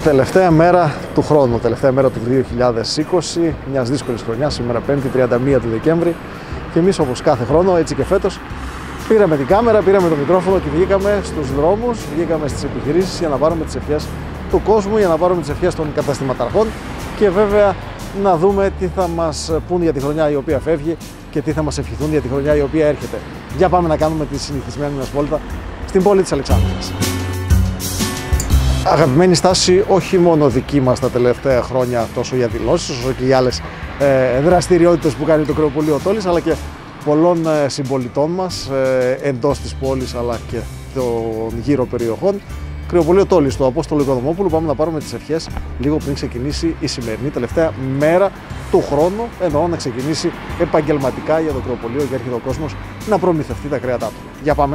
Τελευταία μέρα του χρόνου, τελευταία μέρα του 2020, μιας δύσκολης χρονιάς, σήμερα 5η 31 του Δεκέμβρη. Και εμείς, όπως κάθε χρόνο, έτσι και φέτος, πήραμε την κάμερα, πήραμε το μικρόφωνο και βγήκαμε στους δρόμους, βγήκαμε στις επιχειρήσεις για να πάρουμε τις ευχές του κόσμου, για να πάρουμε τις ευχές των καταστηματαρχών και βέβαια να δούμε τι θα μας πούν για τη χρονιά η οποία φεύγει και τι θα μας ευχηθούν για τη χρονιά η οποία έρχεται. Για πάμε να κάνουμε τη συνηθισμένη μας βόλτα στην πόλη της Αλεξάνδρειας. Αγαπημένη στάση όχι μόνο δική μας τα τελευταία χρόνια, τόσο για δηλώσεις όσο και για άλλες δραστηριότητες που κάνει το Κρεοπολείο Τόλης, αλλά και πολλών συμπολιτών μας εντός της πόλης αλλά και των γύρω περιοχών. Κρεοπολείο Τόλης του Απόστολου Οικοδομόπουλου. Πάμε να πάρουμε τις ευχές λίγο πριν ξεκινήσει η σημερινή τελευταία μέρα του χρόνου. Εννοώ να ξεκινήσει επαγγελματικά για το Κρεοπολείο και έρχεται ο κόσμος να προμηθευτεί τα κρέατά του. Για πάμε.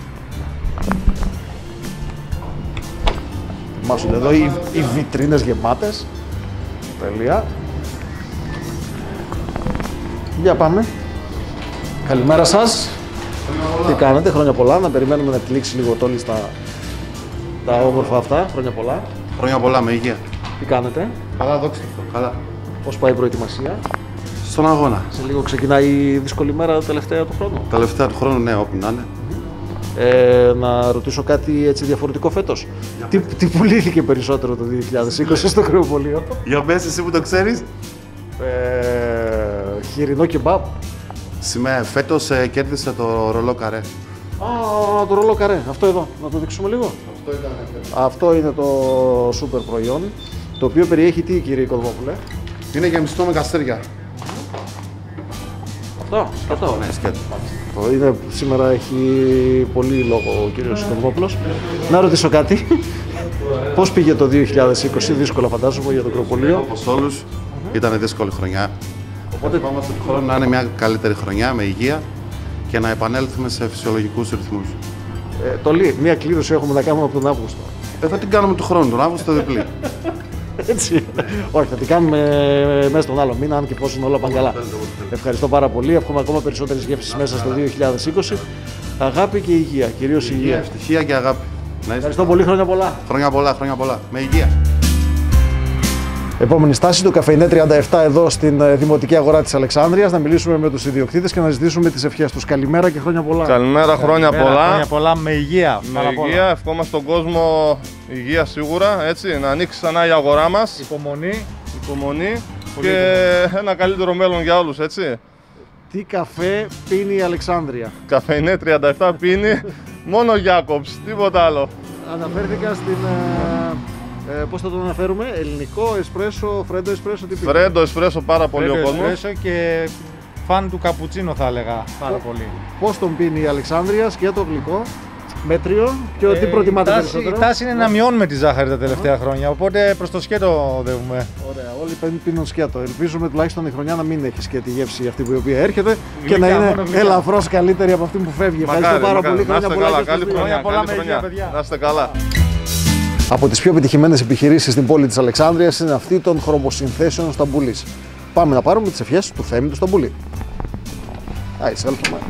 Ετοιμάζονται εδώ οι βιτρίνες γεμάτες. Τέλεια. Για πάμε. Καλημέρα σας. Τι κάνετε, χρόνια πολλά. Να περιμένουμε να τυλίξει λίγο το Τόλης τα όμορφα αυτά. Χρόνια πολλά. Χρόνια πολλά, με υγεία. Τι κάνετε. Καλά, δόξα τω. Καλά. Πώς πάει η προετοιμασία. Στον αγώνα. Σε λίγο ξεκινάει η δύσκολη μέρα τελευταία του χρόνου. Τελευταία του χρόνου, ναι, όπου να είναι. Να ρωτήσω κάτι έτσι διαφορετικό φέτος. Τι πουλήθηκε περισσότερο το 2020 στο Κρεοπολείο. Για πες εσύ που το ξέρεις. Χοιρινό κεμπάπ. Φέτος κέρδισε το ρολό καρέ. Το ρολό καρέ. Αυτό εδώ. Να το δείξουμε λίγο. Αυτό είναι το σούπερ προϊόν. Το οποίο περιέχει τι, κύριε Οικοδομόπουλε. Είναι γεμιστό με καστέρια. Αυτό. Ναι, σκέτο. Σήμερα έχει πολύ λόγο ο κύριος Οικοδομόπουλος. Να ρωτήσω κάτι. Πώς πήγε το 2020, δύσκολα φαντάζομαι για το Κρεοπολείο. Όπως όλους, ήταν δύσκολη χρονιά. Οπότε πάμε στον χρόνο να είναι μια καλύτερη χρονιά με υγεία και να επανέλθουμε σε φυσιολογικούς ρυθμούς. Τολί, μια κλήρωση έχουμε να κάνουμε από τον Αύγουστο. Θα την κάνουμε του χρόνου, τον Αύγουστο διπλή. Έτσι. Όχι, θα την κάνουμε μέσα στον άλλο μήνα, αν και πώς είναι όλα πάνε καλά. Ευχαριστώ πάρα πολύ. Εύχομαι ακόμα περισσότερες γεύσεις μέσα στο 2020. Αγάπη και υγεία, κυρίως υγεία. Ευτυχία και αγάπη. Ευχαριστώ πολύ, χρόνια πολλά. Χρόνια πολλά. Με υγεία. Επόμενη στάση, το Καφεϊνέ 37 εδώ στην Δημοτική Αγορά της Αλεξάνδρειας. Να μιλήσουμε με τους ιδιοκτήτες και να ζητήσουμε τις ευχές τους. Καλημέρα και χρόνια πολλά. Καλημέρα, χρόνια πολλά. Χρόνια πολλά με υγεία. Με υγεία, ευχόμαστε στον κόσμο υγεία σίγουρα, έτσι, να ανοίξει ξανά η αγορά μας. Υπομονή και ένα καλύτερο μέλλον για όλους, έτσι. Τι καφέ πίνει η Αλεξάνδρεια. Καφεϊνέ 37 πίνει μόνο Γιάκοψ, τίποτα άλλο. Αναφέρθηκα στην... πώς θα το αναφέρουμε, ελληνικό, εσπρέσο, φρέντο εσπρέσο, τι πίνει. Φρέντο εσπρέσο πάρα πολύ ο κόσμος. Εσπρέσο και φαν του καπουτσίνο θα έλεγα πάρα πολύ. Πώς τον πίνει η Αλεξάνδρεια και το γλυκό, μέτριο και τι προτιμάτε περισσότερο. Η τάση είναι να μειώνουμε τη ζάχαρη τα τελευταία χρόνια, οπότε προς το σκέτο οδεύουμε. Ωραία, όλοι πίνουν σκέτο. Ελπίζουμε τουλάχιστον η χρονιά να μην έχει σκέτη γεύση αυτή η οποία έρχεται και να είναι ελαφρώς καλύτερη από αυτή που φεύγει. Ευχαριστώ πάρα πολύ. Χρόνια πολλά. Καλή χρονιά. Να είστε καλά. Από τις πιο επιτυχημένες επιχειρήσεις στην πόλη της Αλεξάνδρειας είναι αυτή των χρωμοσυνθέσεων Σταμπουλής. Πάμε να πάρουμε τις ευχές του Θέμη του Σταμπουλή. Εισέλθουμε.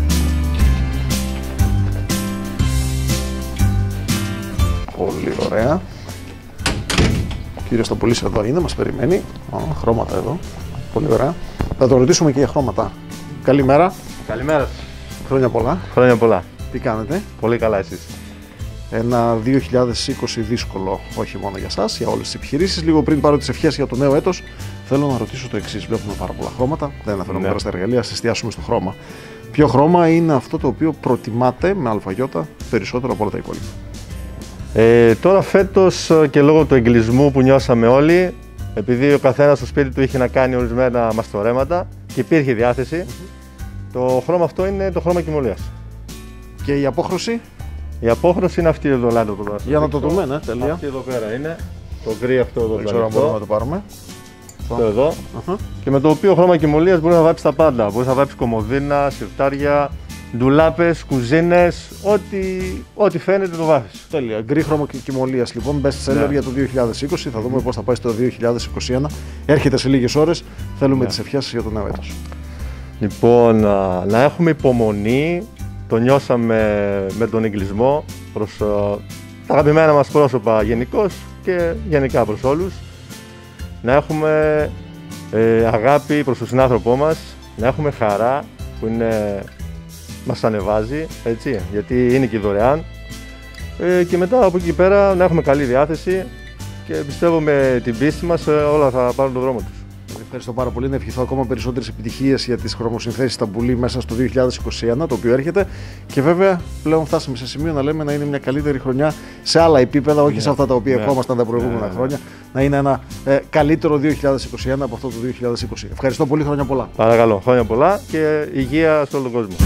Πολύ ωραία. Ο κύριος Σταμπουλής εδώ είναι, μας περιμένει. Χρώματα εδώ. Πολύ ωραία. Θα το ρωτήσουμε και για χρώματα. Καλημέρα. Καλημέρα. Χρόνια πολλά. Χρόνια πολλά. Τι κάνετε. Πολύ καλά εσείς. Ένα 2020 δύσκολο, όχι μόνο για σας, για όλες τις επιχειρήσεις. Λίγο πριν πάρω τις ευχές για το νέο έτος, θέλω να ρωτήσω το εξής. Βλέπουμε πάρα πολλά χρώματα, δεν αναφέρομαι τώρα στα εργαλεία, ας εστιάσουμε στο χρώμα. Ποιο χρώμα είναι αυτό το οποίο προτιμάτε με αλφαγιώτα περισσότερο από όλα τα υπόλοιπα. Τώρα φέτος και λόγω του εγκλισμού που νιώσαμε όλοι, επειδή ο καθένας στο σπίτι του είχε να κάνει ορισμένα μαστορέματα και υπήρχε διάθεση, το χρώμα αυτό είναι το χρώμα κοιμωλίας. Και η απόχρωση. Η απόχρωση είναι αυτή εδώ, λάδω. Για να το δούμε, ναι, τέλεια. Αυτή εδώ πέρα είναι. Το γκρι αυτό εδώ. Δεν ξέρω αν μπορούμε να το πάρουμε. Αυτό εδώ. Και με το οποίο χρώμα κοιμωλίας μπορεί να βάψει τα πάντα. Μπορεί να βάψει κομμωδίνα, σιρτάρια, ντουλάπες, κουζίνες, ό,τι φαίνεται το βάφεις. Τέλεια. Γκρι χρώμα κοιμωλίας λοιπόν, best seller για το 2020. Θα δούμε πώς θα πάει στο 2021. Έρχεται σε λίγες ώρες. Θέλουμε τις ευχές για το νέο έτος. Λοιπόν, να έχουμε υπομονή. Το νιώσαμε με τον εγκλισμό προς τα αγαπημένα μας πρόσωπα γενικώς και γενικά προς όλους. Να έχουμε αγάπη προς τον συνάνθρωπό μας, να έχουμε χαρά που μας ανεβάζει, έτσι, γιατί είναι και δωρεάν. Και μετά από εκεί πέρα να έχουμε καλή διάθεση και πιστεύω με την πίστη μας όλα θα πάρουν τον δρόμο τους. Ευχαριστώ πάρα πολύ. Να ευχηθώ ακόμα περισσότερες επιτυχίες για τις χρωμοσυνθέσεις Σταμπουλή μέσα στο 2021, το οποίο έρχεται. Και βέβαια πλέον φτάσαμε σε σημείο να λέμε να είναι μια καλύτερη χρονιά σε άλλα επίπεδα, όχι σε αυτά τα οποία ευχόμασταν τα προηγούμενα χρόνια. Να είναι ένα καλύτερο 2021 από αυτό το 2020. Ευχαριστώ πολύ. Χρόνια πολλά. Παρακαλώ. Χρόνια πολλά και υγεία σε όλο τον κόσμο.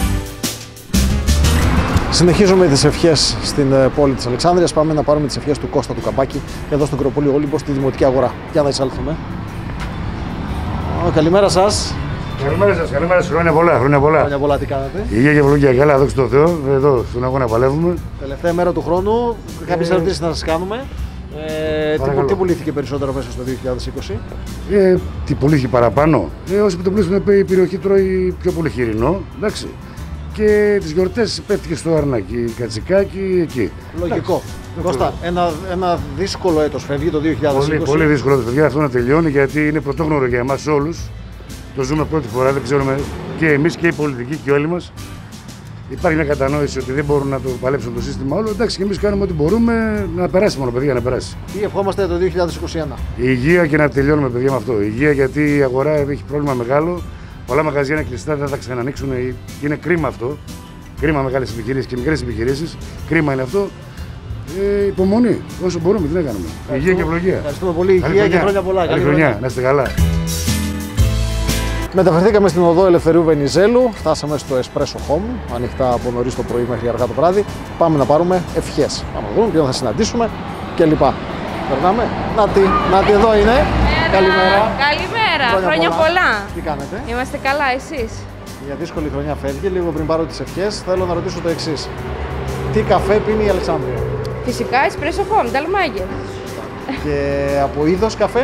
Συνεχίζουμε τις ευχές στην πόλη της Αλεξάνδρειας. Πάμε να πάρουμε τις ευχές του Κώστα του Καπάκη εδώ στο Κρεοπόλιο Όλυμπο στη Δημοτική Αγορά. Για να εισέλθουμε. Καλημέρα σας. Καλημέρα σας, καλημέρα σας. Χρόνια πολλά. Χρόνια πολλά, τι κάνετε? Υγεία και ευλογία, καλά, δόξα τω Θεώ. Εδώ στον αγώνα παλεύουμε. Τελευταία μέρα του χρόνου, κάποιες ερωτήσεις να σας κάνουμε. Τι πουλήθηκε περισσότερο μέσα στο 2020? Τι πουλήθηκε παραπάνω? Όσοι το πουλήσουν, η περιοχή τρώει πιο πολύ χοιρινό. Εντάξει. Και τις γιορτές πέφτηκε στο Αρνάκι, Κατσικάκι, εκεί. Λογικό. Κώστα, ένα δύσκολο έτος φεύγει το 2020. Πολύ δύσκολο έτος φεύγει, αυτό να τελειώνει, γιατί είναι πρωτόγνωρο για εμάς όλους. Το ζούμε πρώτη φορά, δεν ξέρουμε και εμείς και οι πολιτικοί και όλοι μας. Υπάρχει μια κατανόηση ότι δεν μπορούν να το παλέψουν το σύστημα όλο. Εντάξει, και εμείς κάνουμε ό,τι μπορούμε να περάσει μόνο, παιδιά, να περάσει. Τι ευχόμαστε το 2021? Η υγεία και να τελειώνουμε, παιδιά, με αυτό. Η υγεία, γιατί η αγορά έχει πρόβλημα μεγάλο. Πολλά μαγαζιά είναι κλειστά, δεν θα ξανανοίξουν. Είναι κρίμα αυτό. Κρίμα μεγάλες επιχειρήσεις και μικρές επιχειρήσεις. Κρίμα είναι αυτό. Υπομονή, όσο μπορούμε, τι να κάνουμε. Υγεία και ευλογία. Ευχαριστούμε πολύ. Υγεία και χρόνια πολλά. Καλή χρονιά, να είστε καλά. Μεταφερθήκαμε στην οδό Ελευθερίου Βενιζέλου. Φτάσαμε στο Espresso Home, ανοιχτά από νωρίς το πρωί μέχρι αργά το βράδυ. Πάμε να πάρουμε ευχές. Πάμε να δούμε ποιον θα συναντήσουμε κλπ. Περνάμε. Νάτι, εδώ είναι. Καλημέρα. Καλημέρα. Χρόνια πολλά. Τι κάνετε? Είμαστε καλά, εσείς? Μια δύσκολη χρονιά φεύγει. Λίγο πριν πάρω τις ευχές, θέλω να ρωτήσω το εξής. Τι καφέ πίνει η Αλεξάνδρεια? Φυσικά Espresso Home, Νταλμάγκερ. Και από είδος καφέ?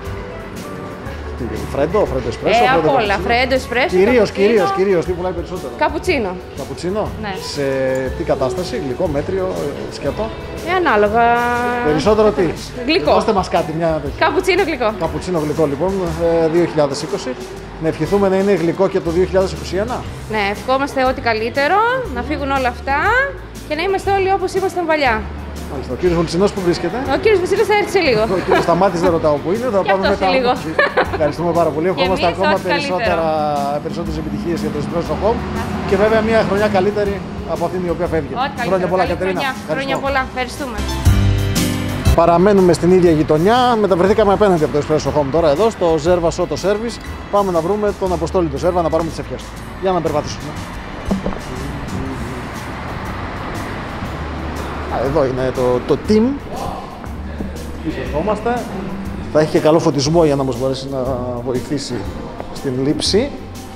Φρέντο εσπρέσο. Από όλα. Φρέντο, εσπρέσο. Κυρίως. Τι πουλάει περισσότερο? Καπουτσίνο. Καπουτσίνο. Ναι. Σε τι κατάσταση? Γλυκό, μέτριο, σκέτο? Ανάλογα. Περισσότερο τι? Γλυκό. Δώστε μας κάτι, μια τέτοια. Καπουτσίνο γλυκό. Καπουτσίνο γλυκό, λοιπόν, 2020. Να ευχηθούμε να είναι γλυκό και το 2021. Ναι, ευχόμαστε ό,τι καλύτερο, να φύγουν όλα αυτά και να είμαστε όλοι όπως ήμασταν παλιά. Μάλιστα. Ο κύριος Βουλτσινός που βρίσκεται? Ο κύριος Βασίλης θα έρθει σε λίγο. Ο κύριος Σταμάτης δεν ρωτάω που είναι, θα πάμε μετά. λίγο. Ευχαριστούμε πάρα πολύ. Ευχόμαστε ακόμα περισσότερες επιτυχίες για το Espresso Home και βέβαια μια χρονιά καλύτερη από αυτήν η οποία φεύγει. Χρόνια πολλά, Κατερίνα. Χρόνια πολλά. Ευχαριστούμε. Παραμένουμε στην ίδια γειτονιά. Μεταβρεθήκαμε απέναντι από το Espresso Home τώρα εδώ στο Zerva Auto Service. Πάμε να βρούμε τον Αποστόλη του Zerva να πάρουμε τις ευχές του. Για να περπατήσουμε. Εδώ είναι το team. Ευχόμαστε. Θα έχει και καλό φωτισμό για να μας μπορέσει να βοηθήσει στην λήψη.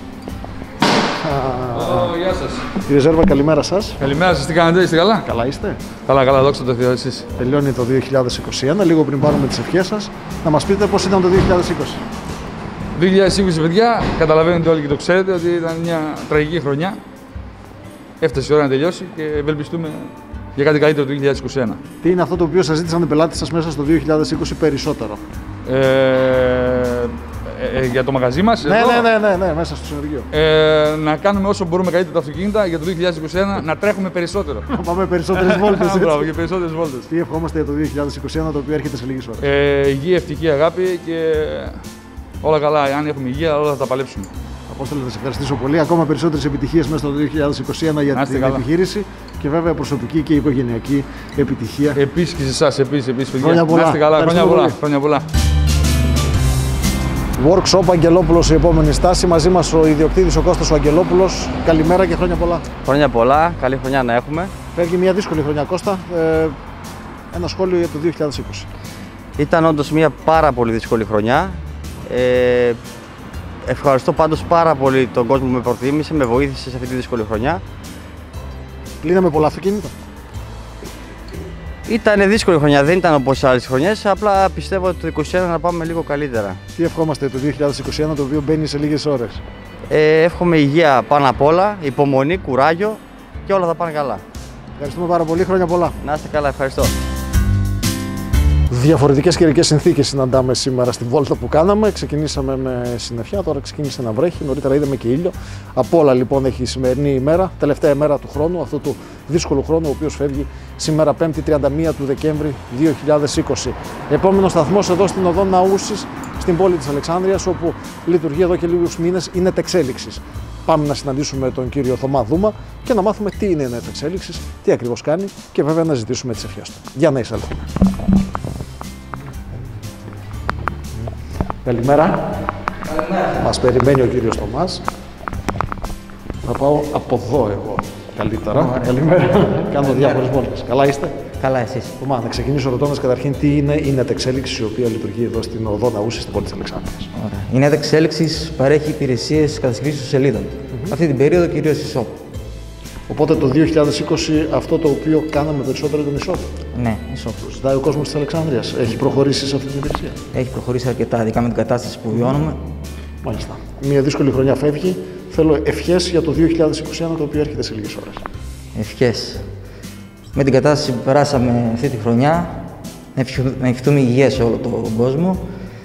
Γεια σας. Κύριε Ζέρβα, καλημέρα σας. Καλημέρα σας, τι κάνετε, είστε καλά? Καλά είστε? Καλά, δόξα τω Θεώ, εσείς. Τελειώνει το 2021, λίγο πριν πάρουμε τις ευχές σας, να μας πείτε πώς ήταν το 2020. 2020, παιδιά, καταλαβαίνετε όλοι και το ξέρετε ότι ήταν μια τραγική χρονιά. Έφτασε η ώρα να τελειώσει και ευελπιστούμε για κάτι καλύτερο το 2021. Τι είναι αυτό το οποίο σας ζήτησαν οι πελάτες σας μέσα στο 2020 περισσότερο? Για το μαγαζί μας. Ναι, μέσα στο συνεργείο. Να κάνουμε όσο μπορούμε καλύτερα τα αυτοκίνητα για το 2021 να τρέχουμε περισσότερο. Να πάμε περισσότερες βόλτες. Μπράβο, και περισσότερες βόλτες. Τι ευχόμαστε για το 2021 το οποίο έρχεται σε λίγες ώρες? Υγεία, ευτυχία, αγάπη και όλα καλά. Αν έχουμε υγεία, όλα θα τα παλέψουμε. Απόστολε, θα σε ευχαριστήσω πολύ. Ακόμα περισσότερες επιτυχίες μέσα στο 2021 για την επιχείρηση και βέβαια προσωπική και οικογενειακή επιτυχία. Επίσης και σε εσάς, επίσης. Χρόνια πολλά. Να είστε καλά, χρόνια πολλά. Workshop Αγγελόπουλος η επόμενη στάση. Μαζί μας ο ιδιοκτήτης ο Κώστας ο Αγγελόπουλος. Καλημέρα και χρόνια πολλά. Χρόνια πολλά, καλή χρονιά να έχουμε. Φεύγει μια δύσκολη χρονιά, Κώστα. Ένα σχόλιο για το 2020. Ήταν όντως μια πάρα πολύ δύσκολη χρονιά. Ευχαριστώ πάντως πάρα πολύ τον κόσμο που με προτίμησε, με βοήθησε σε αυτή τη δύσκολη χρονιά. Κλείναμε πολλά αυτοκίνητα. Ήταν δύσκολη χρονιά, δεν ήταν όπως άλλες χρονιές, απλά πιστεύω ότι το 2021 να πάμε λίγο καλύτερα. Τι ευχόμαστε το 2021 το οποίο μπαίνει σε λίγες ώρες? Εύχομαι υγεία πάνω απ' όλα, υπομονή, κουράγιο και όλα θα πάνε καλά. Ευχαριστούμε πάρα πολύ, χρόνια πολλά. Να είστε καλά, ευχαριστώ. Διαφορετικές καιρικές συνθήκες συναντάμε σήμερα στην βόλτα που κάναμε. Ξεκινήσαμε με συννεφιά, τώρα ξεκίνησε να βρέχει. Νωρίτερα είδαμε και ήλιο. Από όλα λοιπόν έχει η σημερινή ημέρα, τελευταία ημέρα του χρόνου, αυτού του δύσκολου χρόνου, ο οποίος φεύγει σήμερα 5η 31 του Δεκέμβρη 2020. Επόμενος σταθμός εδώ στην οδό Ναούσης, στην πόλη της Αλεξάνδρειας, όπου λειτουργεί εδώ και λίγους μήνες η Νετεξέλιξης. Πάμε να συναντήσουμε τον κύριο Θωμά Δούμα και να μάθουμε τι είναι η Νετεξέλιξης, τι ακριβώς κάνει και βέβαια να ζητήσουμε τις ευχές του. Για να εισέλθουμε. Καλημέρα. Καλημέρα. Μας περιμένει ο κύριος Θωμάς. Θα πάω από εδώ εγώ καλύτερα. Καλημέρα. Κάνω διάφορες βόλτες. Καλά είστε? Καλά, εσείς. Θωμά, να ξεκινήσω ρωτώντας καταρχήν τι είναι η Νετεξέλιξη, η οποία λειτουργεί εδώ στην οδό Ναούσης, στην πόλη της Αλεξάνδρειας. Η Νετεξέλιξη παρέχει υπηρεσίες κατασκευής σελίδων. Αυτή την περίοδο κυρίως e-shop. Οπότε το 2020 αυτό το οποίο κάναμε περισσότερο ήταν e-shop. Ναι, e-shop. Ζητάει ο κόσμος της Αλεξάνδρειας. Έχει προχωρήσει σε αυτή την υπηρεσία? Έχει προχωρήσει αρκετά, ειδικά με την κατάσταση που βιώνουμε. Μάλιστα. Μια δύσκολη χρονιά φεύγει. Θέλω ευχές για το 2021, το οποίο έρχεται σε λίγες ώρες. Ευχές. Με την κατάσταση που περάσαμε αυτή τη χρονιά, να ευχηθούμε υγεία σε όλο τον κόσμο.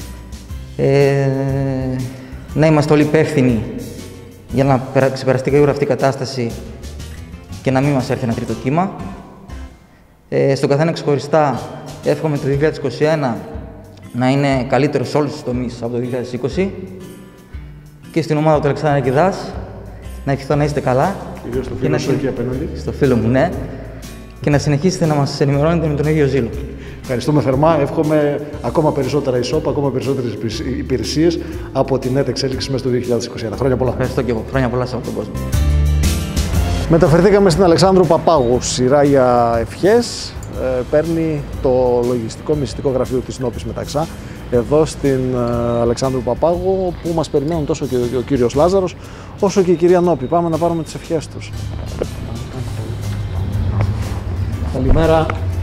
Να είμαστε όλοι υπεύθυνοι για να ξεπεραστεί γρήγορα αυτή η κατάσταση και να μην μας έρθει ένα τρίτο κύμα. Στον καθένα ξεχωριστά εύχομαι το 2021 να είναι καλύτερο σε όλους τους τομείς από το 2020 και στην ομάδα του Αλεξάνδρου Κηδάς να ευχηθώ να είστε καλά. Κυρίως στο φίλο σου εκεί απέναντι. Στο φίλο μου, ναι. Και να συνεχίσετε να μας ενημερώνετε με τον ίδιο ζήλο. Ευχαριστούμε θερμά. Εύχομαι ακόμα περισσότερα e-shop, ακόμα περισσότερες υπηρεσίες από την Νετεξέλιξη μέσα στο 2021. Χρόνια πολλά. Ευχαριστώ και εγώ. Χρόνια πολλά σε όλο τον κόσμο. Μεταφερθήκαμε στην Αλεξάνδρου Παπάγου. Σειρά για ευχές. Παίρνει το λογιστικό μυστικό γραφείο της Νόπης Μεταξά εδώ στην Αλεξάνδρου Παπάγου, που μας περιμένουν τόσο και ο κύριος Λάζαρος όσο και η κυρία Νόπη. Πάμε να πάρουμε τις ευχές τους. Καλή Καλημέρα.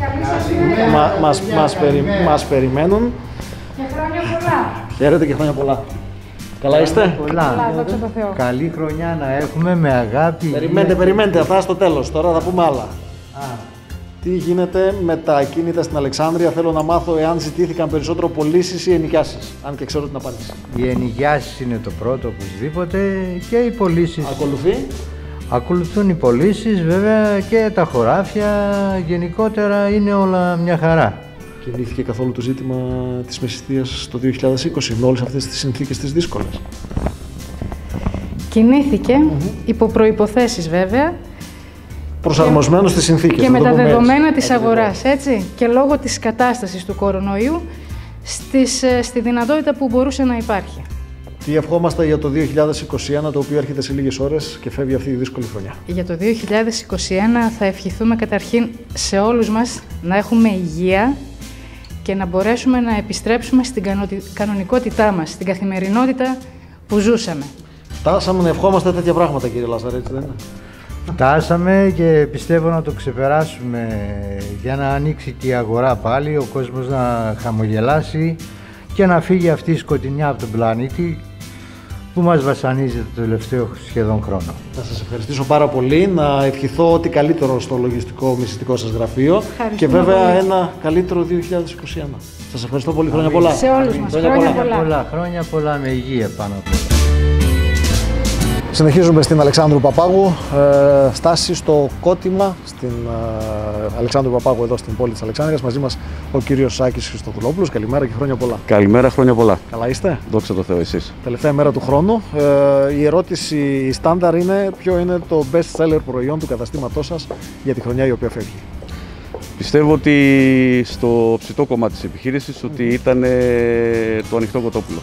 Μας περιμένουν. Και χρόνια πολλά. Χαίρετε και χρόνια πολλά. Καλά είστε? Καλά, δόξα τω Θεώ. Καλή χρονιά να έχουμε με αγάπη. Περιμένετε, αυτά στο τέλος. Τώρα θα πούμε άλλα. Τι γίνεται με τα ακίνητα στην Αλεξάνδρεια? Θέλω να μάθω εάν ζητήθηκαν περισσότερο πωλήσεις ή ενοικιάσεις. Αν και ξέρω την απάντηση. Οι ενοικιάσεις είναι το πρώτο οπωσδήποτε και οι πωλήσεις. Ακολουθεί. Ακολουθούν οι πωλήσεις βέβαια και τα χωράφια. Γενικότερα είναι όλα μια χαρά. Κινήθηκε καθόλου το ζήτημα της μεσητείας το 2020 με όλες αυτές τις συνθήκες τις δύσκολες? Κινήθηκε, υπό προϋποθέσεις βέβαια. Προσαρμοσμένο στις συνθήκες. Και με τα δεδομένα της αγοράς, έτσι. Και λόγω της κατάστασης του κορονοϊού στη δυνατότητα που μπορούσε να υπάρχει. Τι ευχόμαστε για το 2021, το οποίο έρχεται σε λίγες ώρες και φεύγει αυτή η δύσκολη χρονιά? Για το 2021 θα ευχηθούμε καταρχήν σε όλους μας να έχουμε υγεία και να μπορέσουμε να επιστρέψουμε στην κανονικότητά μας, στην καθημερινότητα που ζούσαμε. Φτάσαμε να ευχόμαστε τέτοια πράγματα, κύριε Λάζαρε, έτσι δεν είναι? Φτάσαμε και πιστεύω να το ξεπεράσουμε για να ανοίξει και η αγορά πάλι, ο κόσμος να χαμογελάσει και να φύγει αυτή η σκοτεινιά από τον πλανήτη που μας βασανίζει το τελευταίο σχεδόν χρόνο. Να σας ευχαριστήσω πάρα πολύ, να ευχηθώ ό,τι καλύτερο στο λογιστικό μυστικό σας γραφείο και βέβαια ένα καλύτερο 2021. Σας ευχαριστώ πολύ, χρόνια πολλά. Σε όλους μας, χρόνια πολλά με υγεία πάνω από όλα. Συνεχίζουμε στην Αλεξάνδρου Παπάγου, στάση στο Κότημα, στην Αλεξάνδρου Παπάγου εδώ στην πόλη της Αλεξάνδρειας. Μαζί μας ο κύριος Σάκης Χριστοδουλόπουλος. Καλημέρα και χρόνια πολλά. Καλημέρα, χρόνια πολλά. Καλά είστε? Δόξα τω Θεώ, εσείς. Τελευταία μέρα του χρόνου. Η ερώτηση στάνταρ είναι ποιο είναι το best seller προϊόν του καταστήματός σας για τη χρονιά η οποία φεύγει? Πιστεύω ότι στο ψητό κομμάτι της επιχείρησης ότι ήταν το ανοιχτό κοτόπουλο.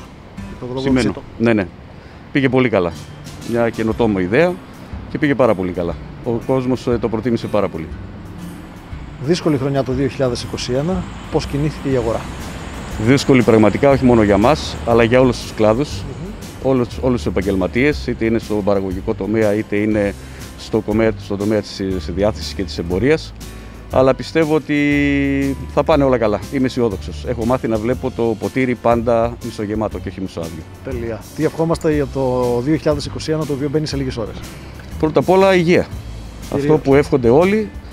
Ναι. Πήγε πολύ καλά. Μια καινοτόμο ιδέα και πήγε πάρα πολύ καλά. Ο κόσμος το προτίμησε πάρα πολύ. Δύσκολη χρονιά το 2021. Πώς κινήθηκε η αγορά? Δύσκολη πραγματικά, όχι μόνο για μας, αλλά για όλους τους κλάδους, όλους τους επαγγελματίες, είτε είναι στο παραγωγικό τομέα, είτε είναι στο τομέα της διάθεσης και της εμπορίας. Αλλά πιστεύω ότι θα πάνε όλα καλά. Είμαι αισιόδοξος. Έχω μάθει να βλέπω το ποτήρι πάντα μισογεμάτο και όχι μισοάδιο. Τέλεια. Τι ευχόμαστε για το 2021, το οποίο μπαίνει σε λίγες ώρες? Πρώτα απ' όλα υγεία. Αυτό που εύχονται όλοι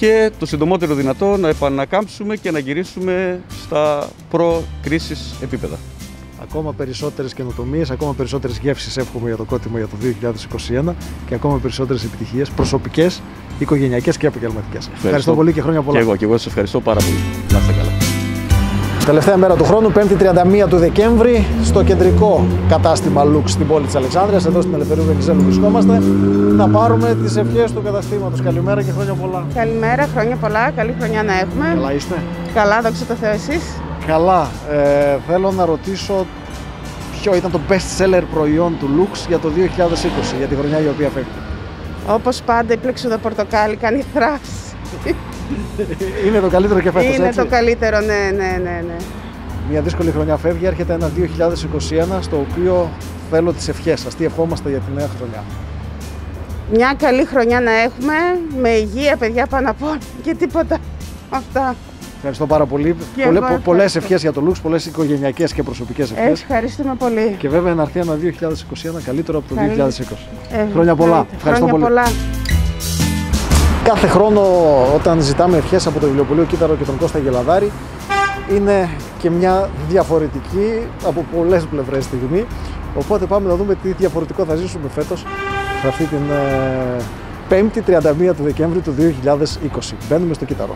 και το συντομότερο δυνατό να επανακάμψουμε και να γυρίσουμε στα προ-κρίσης επίπεδα. Ακόμα περισσότερες καινοτομίες, ακόμα περισσότερες γεύσεις εύχομαι για το Κότιμο για το 2021 και ακόμα περισσότερες επιτυχίες προσωπικές, οικογενειακές και επαγγελματικές. Ευχαριστώ πολύ και χρόνια πολλά. Και εγώ σας ευχαριστώ πάρα πολύ. Να είστε καλά. Τελευταία μέρα του χρόνου, 5η 31 του Δεκέμβρη, στο κεντρικό κατάστημα Lux στην πόλη της Αλεξάνδρειας, εδώ στην Ελευθερίου Βενιζέλου βρισκόμαστε, να πάρουμε τις ευχές του καταστήματος. Καλημέρα και χρόνια πολλά. Καλημέρα, χρόνια πολλά, καλή χρονιά να έχουμε. Καλά είστε? Καλά, δόξα τω Θεώ, εσείς? Καλά. Θέλω να ρωτήσω ποιο ήταν το best seller προϊόν του Lux για το 2020, για τη χρονιά η οποία φεύγει. Όπως πάντα, η πλεξούδα πορτοκάλι κάνει θράψη. Είναι το καλύτερο και φέτος, Είναι έτσι? το καλύτερο, ναι. Μια δύσκολη χρονιά φεύγει, έρχεται ένα 2021 στο οποίο θέλω τις ευχές σας. Τι ευχόμαστε για τη νέα χρονιά? Μια καλή χρονιά να έχουμε, με υγεία, παιδιά, πάνω απ' όλα και τίποτα. Αυτά. Ευχαριστώ πάρα πολύ. Πολλές ευχές για το Lux, πολλές οικογενειακές και προσωπικές ευχές. Ευχαριστούμε πολύ. Και βέβαια να έρθει ένα 2021 καλύτερο από το 2020. Χρόνια πολλά. Ευχαριστώ πολύ. Πολλά. Κάθε χρόνο όταν ζητάμε ευχές από το Βιβλιοπωλείο Κύτταρο και τον Κώστα Γελαδάρη είναι και μια διαφορετική από πολλές πλευρές στιγμή. Οπότε πάμε να δούμε τι διαφορετικό θα ζήσουμε φέτος σε αυτή την 5η 31 του Δεκέμβρη του 2020. Μπαίνουμε στο Κύτταρο.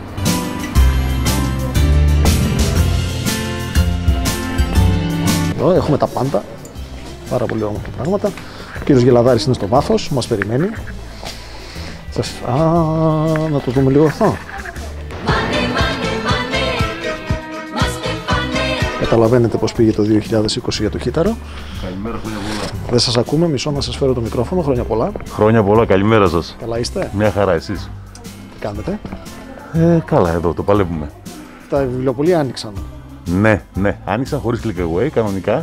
Εδώ έχουμε τα πάντα. Πάρα πολύ όμορφα πράγματα. Ο κύριος Γελαδάρης είναι στο βάθος, μας περιμένει. Να το δούμε λίγο αυτό. Καταλαβαίνετε πως πήγε το 2020 για το Κύτταρο. Καλημέρα, χρόνια πολλά. Δεν σας ακούμε, μισό να σας φέρω το μικρόφωνο. Χρόνια πολλά. Χρόνια πολλά, καλημέρα σας. Καλά είστε? Μια χαρά, εσείς? Τι κάνετε? Καλά, εδώ το παλεύουμε. Τα βιβλιοπωλεία άνοιξαν. Ναι, άνοιξαν χωρίς click away, κανονικά.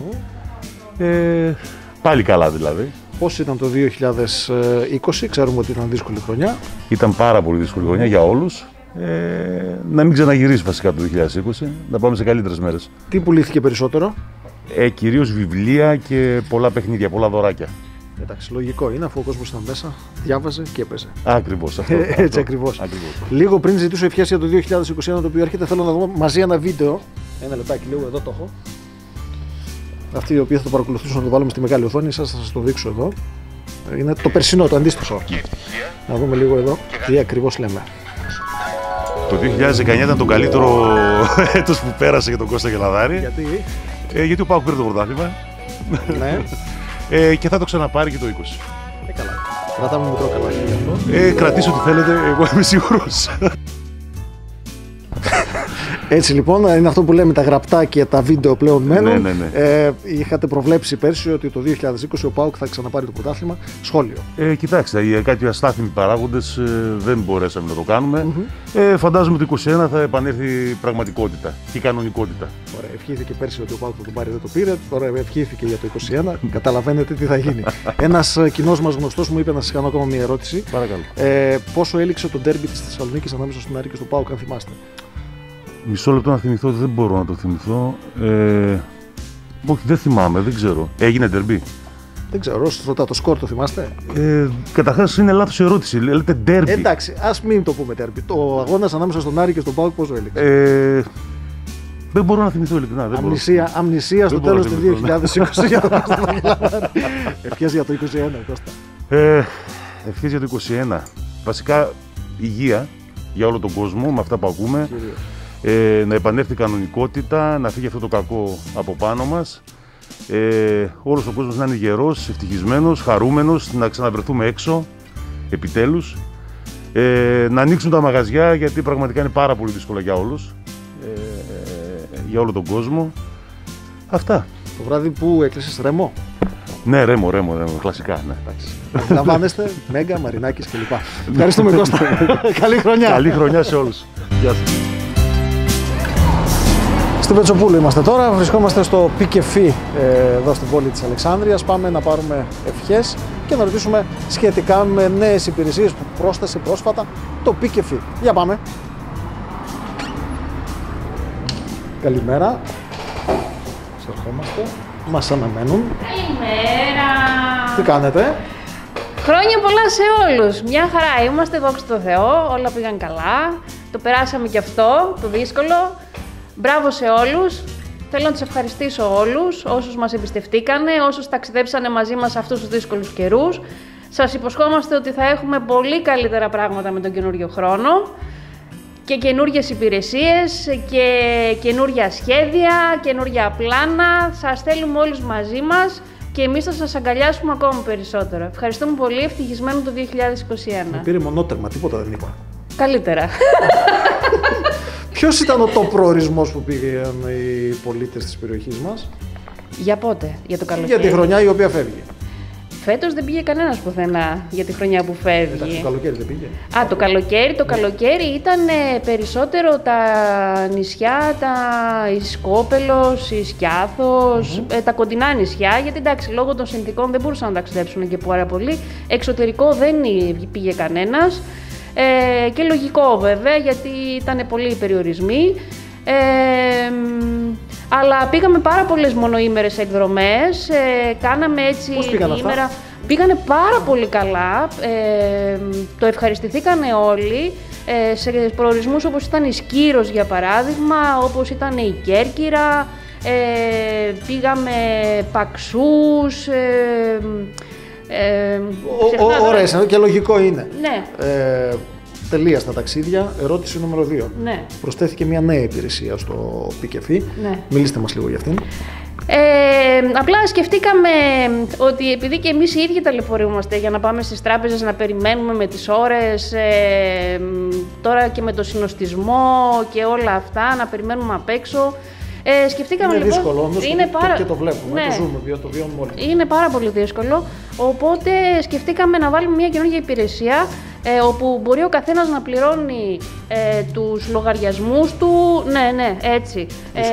Πάλι καλά δηλαδή. Πώς ήταν το 2020, ξέρουμε ότι ήταν δύσκολη χρονιά. Ήταν πάρα πολύ δύσκολη χρονιά για όλους. Να μην ξαναγυρίσει βασικά το 2020, να πάμε σε καλύτερες μέρες. Τι πουλήθηκε περισσότερο? Κυρίως βιβλία και πολλά παιχνίδια, πολλά δωράκια. Εντάξει, λογικό είναι αφού ο κόσμος ήταν μέσα, διάβαζε και έπαιζε. Ακριβώς αυτό. Έτσι ακριβώς. Λίγο πριν ζητήσω ευχές για το 2021 το οποίο έρχεται, θέλω να δω μαζί ένα βίντεο. Ένα λεπτάκι λίγο, εδώ το έχω. Αυτοί οι οποίοι θα το παρακολουθήσουν να το βάλουμε στη μεγάλη οθόνη, θα σας το δείξω εδώ. Είναι το περσινό, το αντίστοιχο. Να δούμε λίγο εδώ τι ακριβώς λέμε. Το 2019 ήταν το καλύτερο έτος που πέρασε για τον Κώστα Γελαδάρη. Γιατί? Γιατί ο ΠΑΟΚ πήρε το πρωτάθλημα. Ναι. Και θα το ξαναπάρει και το 20. Καλά. Κρατάμε μικρό καλάκι γι' αυτό. Κρατήσω ό,τι θέλετε, εγώ είμαι σίγουρος. Έτσι λοιπόν, είναι αυτό που λέμε τα γραπτά και τα βίντεο πλέον μένουν. Ναι. Είχατε προβλέψει πέρσι ότι το 2020 ο ΠΑΟΚ θα ξαναπάρει το πρωτάθλημα. Σχόλιο. Κοιτάξτε, κάποιοι αστάθμοι παράγοντες δεν μπορέσαμε να το κάνουμε. Φαντάζομαι ότι το 2021 θα επανέλθει πραγματικότητα και κανονικότητα. Ωραία, ευχήθηκε πέρσι ότι ο ΠΑΟΚ θα τον πάρει, δεν το πήρε. Τώρα ευχήθηκε για το 2021. Καταλαβαίνετε τι θα γίνει. Ένας κοινός μας γνωστός μου είπε να σας κάνω ακόμα μια ερώτηση. Παρακαλώ. Πόσο έληξε το ντέρμπι της Θεσσαλονίκης ανάμεσα στον Άρη και στον ΠΑΟΚ, αν θυμάστε? Μισό λεπτό να θυμηθώ, δεν μπορώ να το θυμηθώ. Όχι, δεν θυμάμαι, δεν ξέρω. Έγινε ντερμπι? Δεν ξέρω, ρωτά το σκορ, το θυμάστε? Καταρχάς είναι λάθος ερώτηση, λέτε ντερμπι. Εντάξει, ας μην το πούμε ντερμπι. Το αγώνας ανάμεσα στον Άρη και στον ΠΑΟΚ πόσο έληξε? Δεν μπορώ να θυμηθώ ειλικρινά. Αμνησία στο τέλος του 2020 για τον Κώστα Γελαδάρη. Ευχές για το 2021, Κώστα. Ευχές για το 2021. Βασικά υγεία για όλο τον κόσμο με αυτά που ακούμε. Να επανέλθει η κανονικότητα, να φύγει αυτό το κακό από πάνω μας. Όλος ο κόσμος να είναι γερός, ευτυχισμένος, χαρούμενος, να ξαναβρεθούμε έξω, επιτέλους. Να ανοίξουν τα μαγαζιά, γιατί πραγματικά είναι πάρα πολύ δύσκολα για όλους. Για όλο τον κόσμο. Αυτά. Το βράδυ που έκλεισες Ρέμο? Ναι, Ρέμο, κλασικά, ναι. Αντιλαμβάνεστε, Μέγκα, Μαρινάκης κλπ. Ευχαριστούμε Κώστα. Καλή χρονιά. Καλή χρονιά σε όλους. Γεια σας. Στην Πετσοπούλου είμαστε τώρα, βρισκόμαστε στο Πικεφί εδώ στην πόλη της Αλεξάνδρειας. Πάμε να πάρουμε ευχές και να ρωτήσουμε σχετικά με νέες υπηρεσίες που πρόσθεσε πρόσφατα το Πικεφί. Για πάμε. Καλημέρα. Σας ερχόμαστε. Μας αναμένουν. Καλημέρα. Τι κάνετε? Χρόνια πολλά σε όλους. Μια χαρά είμαστε, δόξα τω Θεώ, όλα πήγαν καλά. Το περάσαμε κι αυτό, το δύσκολο. Μπράβο σε όλους. Θέλω να τους ευχαριστήσω όλους, όσους μας εμπιστευτήκανε, όσους ταξιδέψανε μαζί μας αυτούς τους δύσκολους καιρούς. Σας υποσχόμαστε ότι θα έχουμε πολύ καλύτερα πράγματα με τον καινούριο χρόνο και καινούριες υπηρεσίες και καινούρια σχέδια, καινούρια πλάνα. Σας θέλουμε όλους μαζί μας και εμείς θα σας αγκαλιάσουμε ακόμα περισσότερο. Ευχαριστούμε πολύ, ευτυχισμένο το 2021. Πήρε μονότερμα, τίποτα δεν είπα. Καλύτερα. Ποιος ήταν ο προορισμός που πήγαν οι πολίτες της περιοχής μας? Για πότε, για το καλοκαίρι? Για τη χρονιά η οποία φεύγει. Φέτος δεν πήγε κανένας πουθενά για τη χρονιά που φεύγει. Εντάξει, το καλοκαίρι δεν πήγε. Το καλοκαίρι ήταν περισσότερο τα νησιά, η Σκόπελος, η Σκιάθος, τα κοντινά νησιά, γιατί εντάξει, λόγω των συνθηκών δεν μπορούσαν να ταξιδέψουν και πάρα πολύ. Εξωτερικό δεν πήγε κανένας. Και λογικό βέβαια, γιατί ήταν πολλοί περιορισμοί. Αλλά πήγαμε πάρα πολλές μονοήμερες εκδρομές, κάναμε έτσι. Πώς πήγαν αυτά? Πήγανε πάρα πολύ καλά, το ευχαριστηθήκανε όλοι, σε προορισμούς όπως ήταν η Σκύρος για παράδειγμα, όπως ήταν η Κέρκυρα, πήγαμε Παξούς. Ωραία, και λογικό είναι. Ναι. Τελεία στα ταξίδια. Ερώτηση νούμερο 2. Ναι. Προσθέθηκε μια νέα υπηρεσία στο ΠΚΕΦΗ. Ναι. Μιλήστε μας λίγο για αυτήν. Απλά σκεφτήκαμε ότι επειδή και εμείς οι ίδιοι ταλαιπωρούμαστε για να πάμε στις τράπεζες να περιμένουμε με τις ώρες, τώρα και με το συνοστισμό και όλα αυτά, να περιμένουμε απ' έξω. Σκεφτήκαμε είναι λοιπόν. Δύσκολο, όμως, είναι και το βλέπουμε, ναι. το ζούμε, το βιώνουμε όλοι. Είναι πάρα πολύ δύσκολο. Οπότε σκεφτήκαμε να βάλουμε μια καινούργια υπηρεσία όπου μπορεί ο καθένας να πληρώνει τους λογαριασμούς του. Ναι, έτσι.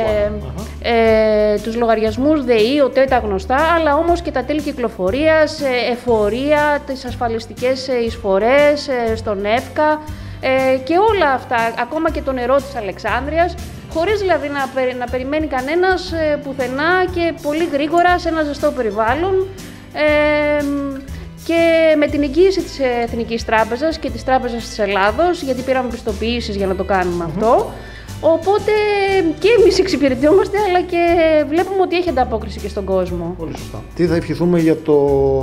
Τους λογαριασμούς ΔΕΗ, ΟΤΕ, τα γνωστά, αλλά όμως και τα τέλη κυκλοφορίας, εφορία, τις ασφαλιστικές εισφορές στον ΕΦΚΑ και όλα αυτά, ακόμα και το νερό της Αλεξάνδρειας. Χωρίς δηλαδή να περιμένει κανένας πουθενά και πολύ γρήγορα σε ένα ζεστό περιβάλλον και με την εγγύηση της Εθνικής Τράπεζας και της Τράπεζας της Ελλάδος, γιατί πήραμε πιστοποιήσεις για να το κάνουμε αυτό. Οπότε και εμείς εξυπηρετιόμαστε, αλλά και βλέπουμε ότι έχει ανταπόκριση και στον κόσμο. Πολύ σωστά. Τι θα ευχηθούμε για το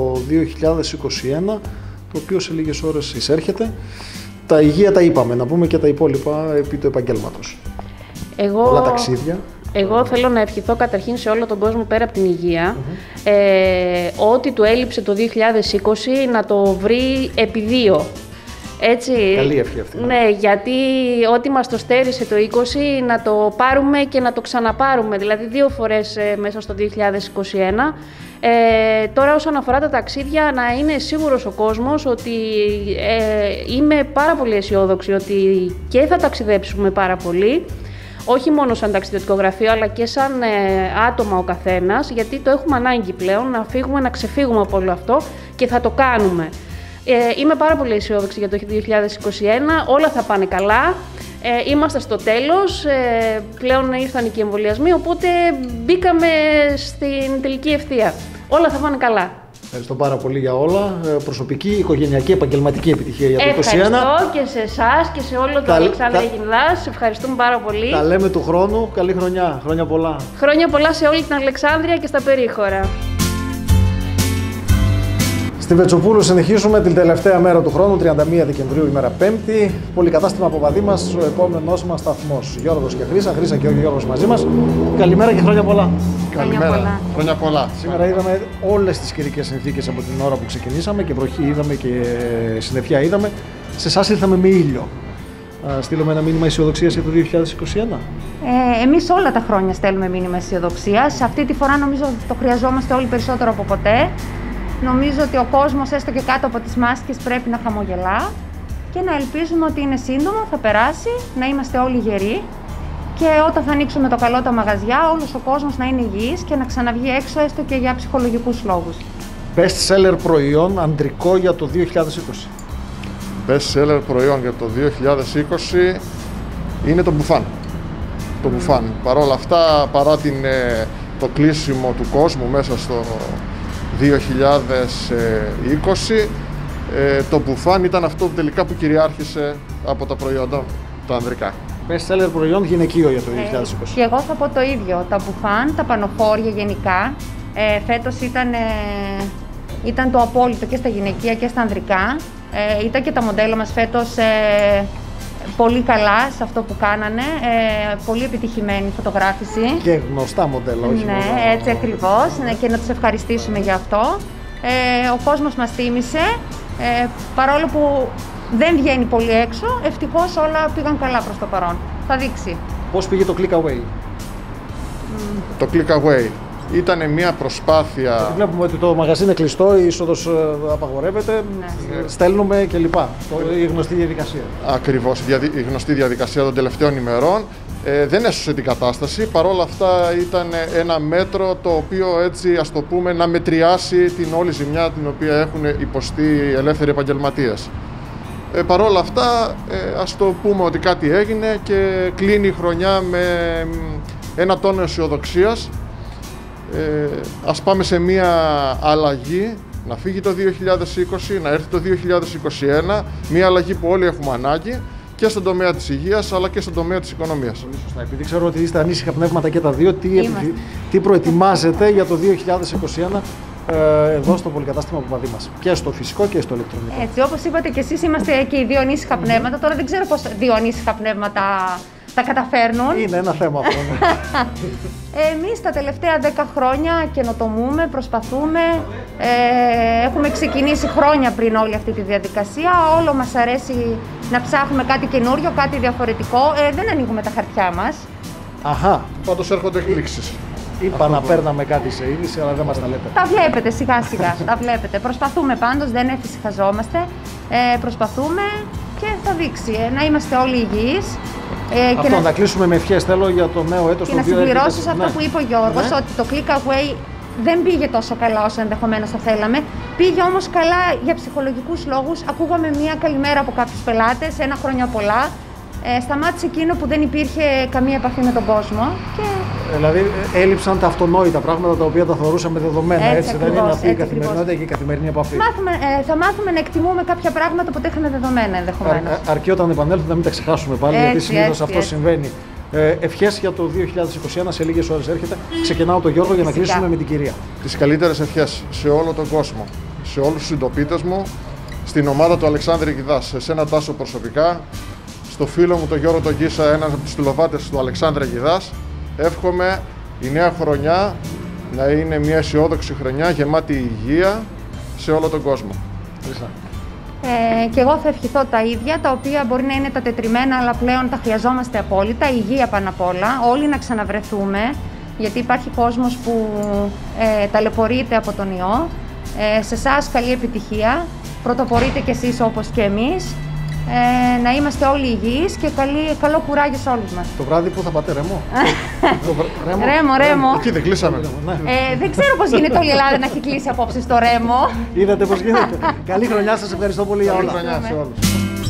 2021, το οποίο σε λίγες ώρες εισέρχεται. Τα υγεία τα είπαμε, να πούμε και τα υπόλοιπα επί του επαγγέλματος. Πολλά ταξίδια. Εγώ θέλω να ευχηθώ καταρχήν σε όλο τον κόσμο πέρα από την υγεία, ό,τι του έλειψε το 2020 να το βρει επί 2. Έτσι. Καλή ευχή αυτή. Ναι, γιατί ό,τι μας το στέρισε το 20 να το πάρουμε και να το ξαναπάρουμε, δηλαδή 2 φορές μέσα στο 2021. Τώρα όσον αφορά τα ταξίδια, να είναι σίγουρος ο κόσμος ότι είμαι πάρα πολύ αισιόδοξη ότι και θα ταξιδέψουμε πάρα πολύ. Όχι μόνο σαν ταξιδιωτικό γραφείο, αλλά και σαν άτομα ο καθένας, γιατί το έχουμε ανάγκη πλέον να φύγουμε, να ξεφύγουμε από όλο αυτό και θα το κάνουμε. Είμαι πάρα πολύ αισιόδοξη για το 2021, όλα θα πάνε καλά, είμαστε στο τέλος, πλέον ήρθαν και οι εμβολιασμοί, οπότε μπήκαμε στην τελική ευθεία. Όλα θα πάνε καλά. Ευχαριστώ πάρα πολύ για όλα. Προσωπική, οικογενειακή, επαγγελματική επιτυχία για το 2021. Ευχαριστώ και σε εσάς και σε όλο το Αλεξάνδρεια Γινδάς. Ευχαριστούμε πάρα πολύ. Τα λέμε του χρόνου. Καλή χρονιά. Χρόνια πολλά. Χρόνια πολλά σε όλη την Αλεξάνδρεια και στα περίχωρα. Στη Βετσοπούλου συνεχίζουμε την τελευταία μέρα του χρόνου, 31 Δεκεμβρίου, ημέρα Πέμπτη. Πολυκατάστημα από Παδί μας, ο επόμενος μας σταθμός. Γιώργος και Χρύσα και ο Γιώργος μαζί μας. Καλημέρα και χρόνια πολλά. Καλημέρα. Χρόνια πολλά. Σήμερα είδαμε όλες τις καιρικές συνθήκες από την ώρα που ξεκινήσαμε και βροχή είδαμε και συννεφιά είδαμε. Σε εσάς ήρθαμε με ήλιο. Στείλουμε ένα μήνυμα αισιοδοξίας για το 2021. Εμείς όλα τα χρόνια στέλνουμε μήνυμα αισιοδοξίας. Αυτή τη φορά νομίζω ότι το χρειαζόμαστε όλοι περισσότερο από ποτέ. Νομίζω ότι ο κόσμος, έστω και κάτω από τις μάσκες, πρέπει να χαμογελά και να ελπίζουμε ότι είναι σύντομο, θα περάσει, να είμαστε όλοι γεροί και όταν θα ανοίξουμε το καλό τα μαγαζιά, όλος ο κόσμος να είναι υγιής και να ξαναβγεί έξω, έστω και για ψυχολογικούς λόγους. Best seller προϊόν αντρικό για το 2020. Best seller προϊόν για το 2020 είναι το μπουφάν. Το μπουφάν. Παρ' όλα αυτά, παρά το κλείσιμο του κόσμου μέσα στο 2020, το μπουφάν ήταν αυτό που τελικά που κυριάρχησε από τα προϊόντα τα ανδρικά. Best seller προϊόν γυναικείο για το 2020. Και εγώ θα πω το ίδιο. Τα μπουφάν, τα πανοφόρια γενικά, φέτος ήταν το απόλυτο και στα γυναικεία και στα ανδρικά. Ήταν και τα μοντέλα μας φέτος πολύ καλά σε αυτό που κάνανε, πολύ επιτυχημένη φωτογράφηση. Και γνωστά μοντέλα, όχι μόνο. Ναι, έτσι ακριβώς, και να τους ευχαριστήσουμε για αυτό. Ο κόσμος μας τίμησε, παρόλο που δεν βγαίνει πολύ έξω, ευτυχώς όλα πήγαν καλά προς το παρόν. Θα δείξει. Πώς πήγε το Click Away? Το Click Away ήταν μια προσπάθεια... Βλέπουμε ότι το μαγαζί είναι κλειστό, η είσοδος απαγορεύεται, στέλνουμε κλπ. Η γνωστή διαδικασία. Ακριβώς, η γνωστή διαδικασία των τελευταίων ημερών. Δεν έσωσε την κατάσταση, παρόλα αυτά ήταν ένα μέτρο το οποίο, έτσι ας το πούμε, να μετριάσει την όλη ζημιά την οποία έχουν υποστεί οι ελεύθεροι επαγγελματίες. Παρόλα αυτά, ας το πούμε ότι κάτι έγινε και κλείνει η χρονιά με ένα τόνο αισιοδοξίας. Ας πάμε σε μία αλλαγή, να φύγει το 2020, να έρθει το 2021, μία αλλαγή που όλοι έχουμε ανάγκη και στον τομέα της υγείας αλλά και στον τομέα της οικονομίας. Πολύ σωστά. Επειδή ξέρω ότι είστε ανήσυχα πνεύματα και τα δύο, τι προετοιμάζετε για το 2021 εδώ στο πολυκατάστημα Παπαδί μας, και στο φυσικό και στο ηλεκτρονικό? Έτσι, όπως είπατε και εσείς, είμαστε και οι δύο ανήσυχα πνεύματα. Τώρα δεν ξέρω πώς δύο ανήσυχα πνεύματα τα καταφέρνουν. Είναι ένα θέμα αυτό. Εμείς τα τελευταία 10 χρόνια καινοτομούμε, προσπαθούμε. Έχουμε ξεκινήσει χρόνια πριν όλη αυτή τη διαδικασία. Όλο μας αρέσει να ψάχνουμε κάτι καινούριο, κάτι διαφορετικό. Δεν ανοίγουμε τα χαρτιά μας. Αχα. Πάντως έρχονται εκπλήξεις. Είπα να παίρναμε κάτι σε είδηση, αλλά δεν μας τα λέτε. Τα βλέπετε σιγά σιγά, τα βλέπετε. Προσπαθούμε πάντως, δεν εφησυχαζόμαστε. Προσπαθούμε και θα δείξει. Να είμαστε όλοι υγιείς. Αυτό, να κλείσουμε με ευχές θέλω για το νέο έτος. Και να συμπληρώσω σε αυτό που είπε ο Γιώργος, ότι το Click Away δεν πήγε τόσο καλά όσο ενδεχομένως θα θέλαμε. Πήγε όμως καλά για ψυχολογικούς λόγους. Ακούγαμε μια καλημέρα από κάποιους πελάτες, ένα χρόνια πολλά. Σταμάτησε εκείνο που δεν υπήρχε καμία επαφή με τον κόσμο. Και... Δηλαδή έλειψαν τα αυτονόητα πράγματα τα οποία τα θεωρούσαμε δεδομένα. Έτσι δεν είναι αυτή η καθημερινότητα και η καθημερινή επαφή. Θα μάθουμε να εκτιμούμε κάποια πράγματα που είχαν δεδομένα ενδεχομένως. Αρκεί όταν επανέλθουν να μην τα ξεχάσουμε πάλι, γιατί συνήθως αυτό συμβαίνει. Ευχές για το 2021, σε λίγες ώρες έρχεται. Ξεκινάω τον Γιώργο για να κλείσουμε με την κυρία. Τις καλύτερες ευχές σε όλο τον κόσμο, σε όλους τους συντοπίτες μου, στην ομάδα του Αλεξάνδρη Γιδάς, σε σένα Τάσο προσωπικά, στο φίλο μου τον Γιώργο τον Γκίσα, έναν από τους τηλεοπάτες του Αλεξάνδρα Γιδάς. Εύχομαι η νέα χρονιά να είναι μια αισιόδοξη χρονιά γεμάτη υγεία σε όλο τον κόσμο. Και εγώ θα ευχηθώ τα ίδια, τα οποία μπορεί να είναι τα τετριμένα, αλλά πλέον τα χρειαζόμαστε απόλυτα. Υγεία πάνω απ' όλα, όλοι να ξαναβρεθούμε, γιατί υπάρχει κόσμος που ταλαιπωρείται από τον ιό. Σε εσάς καλή επιτυχία, πρωτοπορείτε κι εσείς όπως και εμείς. Να είμαστε όλοι υγιείς και καλό κουράγιο σε όλους μας. Το βράδυ που θα πάτε Ρέμο? Ρέμο. Εκεί δεν κλείσαμε. Δεν ξέρω πώς γίνεται όλη η Ελλάδα να έχει κλείσει απόψε στο Ρέμο. Είδατε πώς γίνεται. Καλή χρονιά σας, ευχαριστώ πολύ για όλα. Καλή χρονιά σε όλους.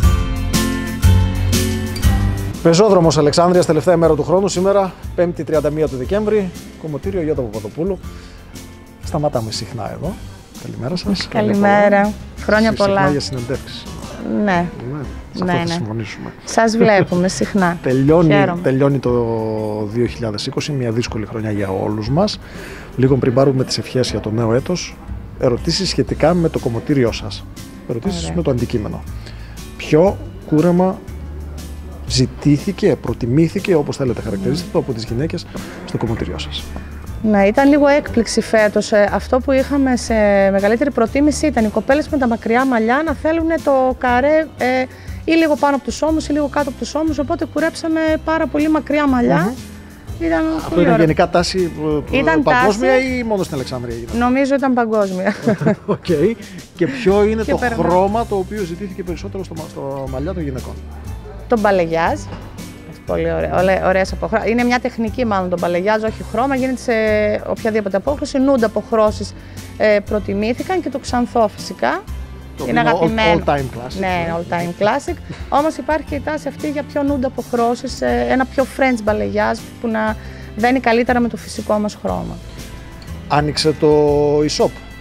Πεζόδρομος Αλεξάνδρειας, τελευταία μέρα του χρόνου, σήμερα 5η 31 του Δεκέμβρη, κομμωτήριο Γιώτα Παπαδοπούλου. Σταματάμε συχνά εδώ. Καλημέρα σας. Καλημέρα. Χρόνια πολλά. Συχνά για συνεντεύξεις. Ναι. Σε αυτό θα συμφωνήσουμε. Σας βλέπουμε συχνά. Τελειώνει το 2020, μια δύσκολη χρονιά για όλους μας. Λίγο πριν πάρουμε τις ευχές για το νέο έτος, ερωτήσεις σχετικά με το κομμωτήριό σας. Ερωτήσεις με το αντικείμενο. Ποιο κούρεμα ζητήθηκε, προτιμήθηκε, όπως θέλετε χαρακτηρίζετε το, από τις γυναίκες στο κομμωτήριό σας? Ναι, ήταν λίγο έκπληξη φέτος. Αυτό που είχαμε σε μεγαλύτερη προτίμηση ήταν οι κοπέλες με τα μακριά μαλλιά να θέλουν το καρέ ή λίγο πάνω από τους ώμους ή λίγο κάτω από τους ώμους, οπότε κουρέψαμε πάρα πολύ μακριά μαλλιά. Ήταν αυτό ήταν γενικά τάση παγκόσμια ή μόνο στην Αλεξάνδρεια έγινε? Νομίζω ήταν παγκόσμια. Okay. Και ποιο είναι το χρώμα το οποίο ζητήθηκε περισσότερο στο μαλλιά των γυναικών? Το μπαλεγιάζ. Πολύ ωραίες αποχρώσεις. Είναι μια τεχνική μάλλον το μπαλεγιάζ, όχι χρώμα. Γίνεται σε οποιαδήποτε απόχρωση. Νούντ αποχρώσεις προτιμήθηκαν και το ξανθό φυσικά. Είναι αγαπημένο. All time classic. Ναι, all time classic. Όμως υπάρχει και η τάση αυτή για πιο νούντ αποχρώσεις, ένα πιο French μπαλεγιάζ που να δένει καλύτερα με το φυσικό μας χρώμα. Άνοιξε το e-shop.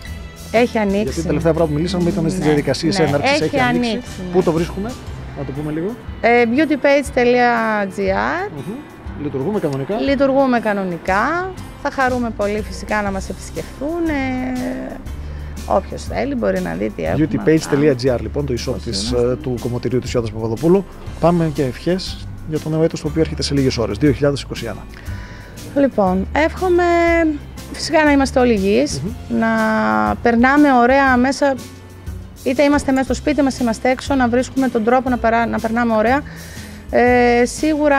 Έχει ανοίξει. Γιατί την τελευταία φορά που μιλήσαμε ήταν στις διαδικασίες έναρξης. Έχει ανοίξει. Πού το βρίσκουμε, να το πούμε λίγο. Beautypage.gr. Λειτουργούμε κανονικά. Λειτουργούμε κανονικά. Θα χαρούμε πολύ φυσικά να μας επισκεφθούν. Όποιος θέλει μπορεί να δει τι έχουμε. Beautypage.gr λοιπόν, το e-shop του κομμωτηρίου της Ιώτας Παπαδοπούλου. Πάμε και ευχές για το νέο έτος το οποίο έρχεται σε λίγες ώρες, 2021. Λοιπόν, εύχομαι φυσικά να είμαστε όλοι υγιείς, να περνάμε ωραία μέσα, είτε είμαστε μέσα στο σπίτι μας, είμαστε έξω, να βρίσκουμε τον τρόπο να περνάμε ωραία. Σίγουρα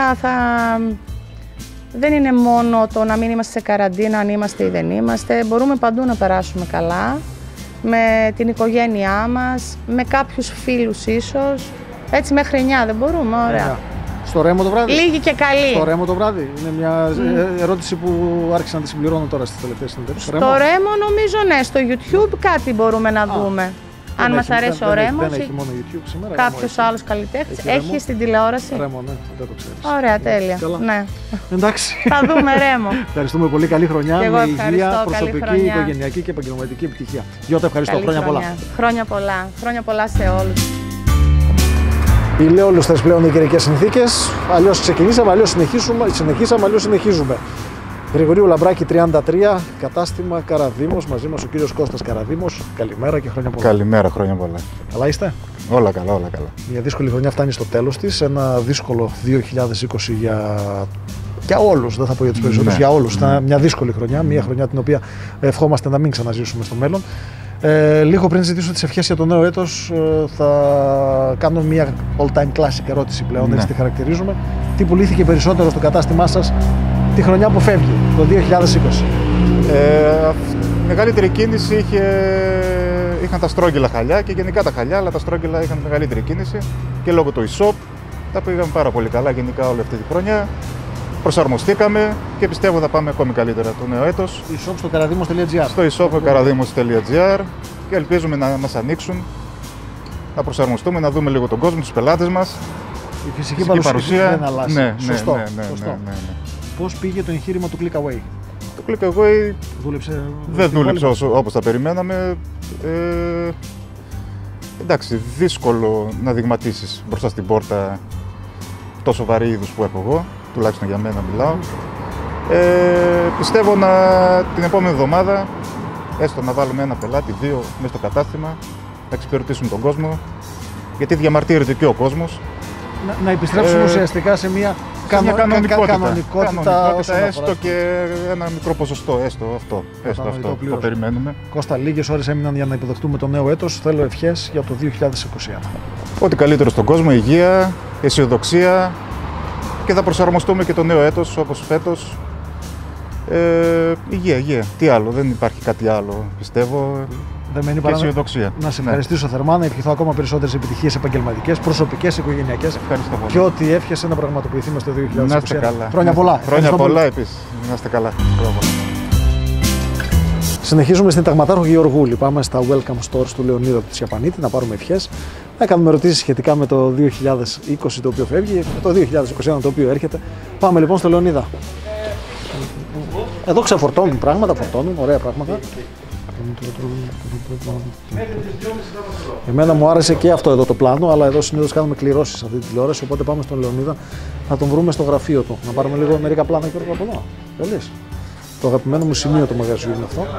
δεν είναι μόνο το να μην είμαστε σε καραντίνα, αν είμαστε ή δεν είμαστε. Μπορούμε παντού να περάσουμε καλά, με την οικογένειά μας, με κάποιους φίλους ίσως. Έτσι μέχρι 9 δεν μπορούμε, ωραία. Στο Ρέμο το βράδυ. Λίγοι και καλοί. Στο Ρέμο το βράδυ. Είναι μια ερώτηση που άρχισα να τη συμπληρώνω τώρα στις τελευταίες συνεντεύξεις. Στο Ρέμο νομίζω ναι, στο YouTube κάτι μπορούμε να δούμε. Αν μας αρέσει ο Ρέμος. Δεν έχει μόνο YouTube σήμερα. Κάποιος άλλος καλλιτέχνης. Έχει στην τηλεόραση. Ρέμο, ναι, δεν το ξέρεις. Ωραία, τέλεια. Ναι. Εντάξει. Θα δούμε Ρέμο. Ευχαριστούμε πολύ. Καλή χρονιά. Με υγεία, προσωπική, οικογενειακή και επαγγελματική επιτυχία. Γιώτα, ευχαριστώ. Χρόνια πολλά. Χρόνια πολλά. Χρόνια πολλά σε όλους. Ηλαιόλουστες πλέον οι καιρικές συνθήκες. Αλλιώς ξεκινήσαμε, αλλιώς συνεχίσαμε, αλλιώς συνεχίζουμε. Γρηγορίου Λαμπράκη 33, κατάστημα Καραδήμος. Μαζί μας ο κύριος Κώστας Καραδήμος. Καλημέρα και χρόνια πολλά. Καλημέρα, χρόνια πολλά. Καλά είστε? Όλα καλά, όλα καλά. Μια δύσκολη χρονιά φτάνει στο τέλος της. Ένα δύσκολο 2020 για όλους, δεν θα πω για τους περισσότερους, για όλους. Ήταν μια δύσκολη χρονιά, μια χρονιά την οποία ευχόμαστε να μην ξαναζήσουμε στο μέλλον. Λίγο πριν ζητήσω τις ευχές για το νέο έτος, θα κάνω μια all-time classic ερώτηση πλέον, έτσι τη χαρακτηρίζουμε. Τι πουλήθηκε περισσότερο στο κατάστημά σας τη χρονιά που φεύγει, το 2020? Μεγαλύτερη κίνηση είχαν τα στρόγγυλα χαλιά και γενικά τα χαλιά, αλλά τα στρόγγυλα είχαν μεγαλύτερη κίνηση και λόγω του e-shop τα πήγαμε πάρα πολύ καλά γενικά όλη αυτή τη χρονιά. Προσαρμοστήκαμε και πιστεύω θα πάμε ακόμη καλύτερα το νέο έτος. E-shop στο karadimos.gr. Στο e-shop karadimos.gr και ελπίζουμε να μας ανοίξουν, να προσαρμοστούμε, να δούμε λίγο τον κόσμο, τους πελάτες μας. Η φυσική παρουσία δεν αλλάζει. Ναι. Πώς πήγε το εγχείρημα του Click Away? Το Click Away δεν δούλεψε όπως τα περιμέναμε. Εντάξει, δύσκολο να δειγματίσεις μπροστά στην πόρτα τόσο βαρύ είδους που έχω εγώ, τουλάχιστον για μένα μιλάω. Πιστεύω την επόμενη εβδομάδα, έστω να βάλουμε ένα πελάτη, 2 μέσα στο κατάστημα, να εξυπηρετήσουμε τον κόσμο, γιατί διαμαρτύρεται και ο κόσμος. Να επιστρέψουμε ουσιαστικά σε μια κανονικότητα έστω και ένα μικρό ποσοστό, έστω αυτό το περιμένουμε. Κώστα, λίγες ώρες έμειναν για να υποδεχτούμε το νέο έτος. Θέλω ευχές για το 2021. Ό,τι καλύτερο στον κόσμο, υγεία, αισιοδοξία και θα προσαρμοστούμε και το νέο έτος όπως φέτος. Υγεία. Τι άλλο, δεν υπάρχει κάτι άλλο πιστεύω. Δεν μένει παρά να σε ευχαριστήσω θερμά, να ευχηθώ ακόμα περισσότερες επιτυχίες επαγγελματικές, προσωπικές, οικογενειακές. Ευχαριστώ πολύ. Και ό,τι εύχεσαι να πραγματοποιηθεί μες το 2021. Να είστε καλά. Χρόνια πολλά. Χρόνια πολλά επίσης. Να είστε καλά. Συνεχίζουμε στην Ταγματάρχο Γεωργούλη. Πάμε στα welcome stores του Λεωνίδα της Ιαπανίτη να πάρουμε ευχές. Να κάνουμε ερωτήσεις σχετικά με το 2020 το οποίο φεύγει, το 2021 το οποίο έρχεται. Πάμε λοιπόν στο Λεωνίδα. Εδώ ξεφορτώνουν πράγματα, ωραία πράγματα. Εμένα μου άρεσε και αυτό εδώ το πλάνο, αλλά εδώ συνήθως κάνουμε κληρώσεις αυτή τη τηλεόραση, οπότε πάμε στον Λεωνίδα να τον βρούμε στο γραφείο του. Να πάρουμε λίγο μερικά πλάνα και από εδώ. Θέλεις? Το αγαπημένο μου σημείο του μαγαζιού είναι αυτό.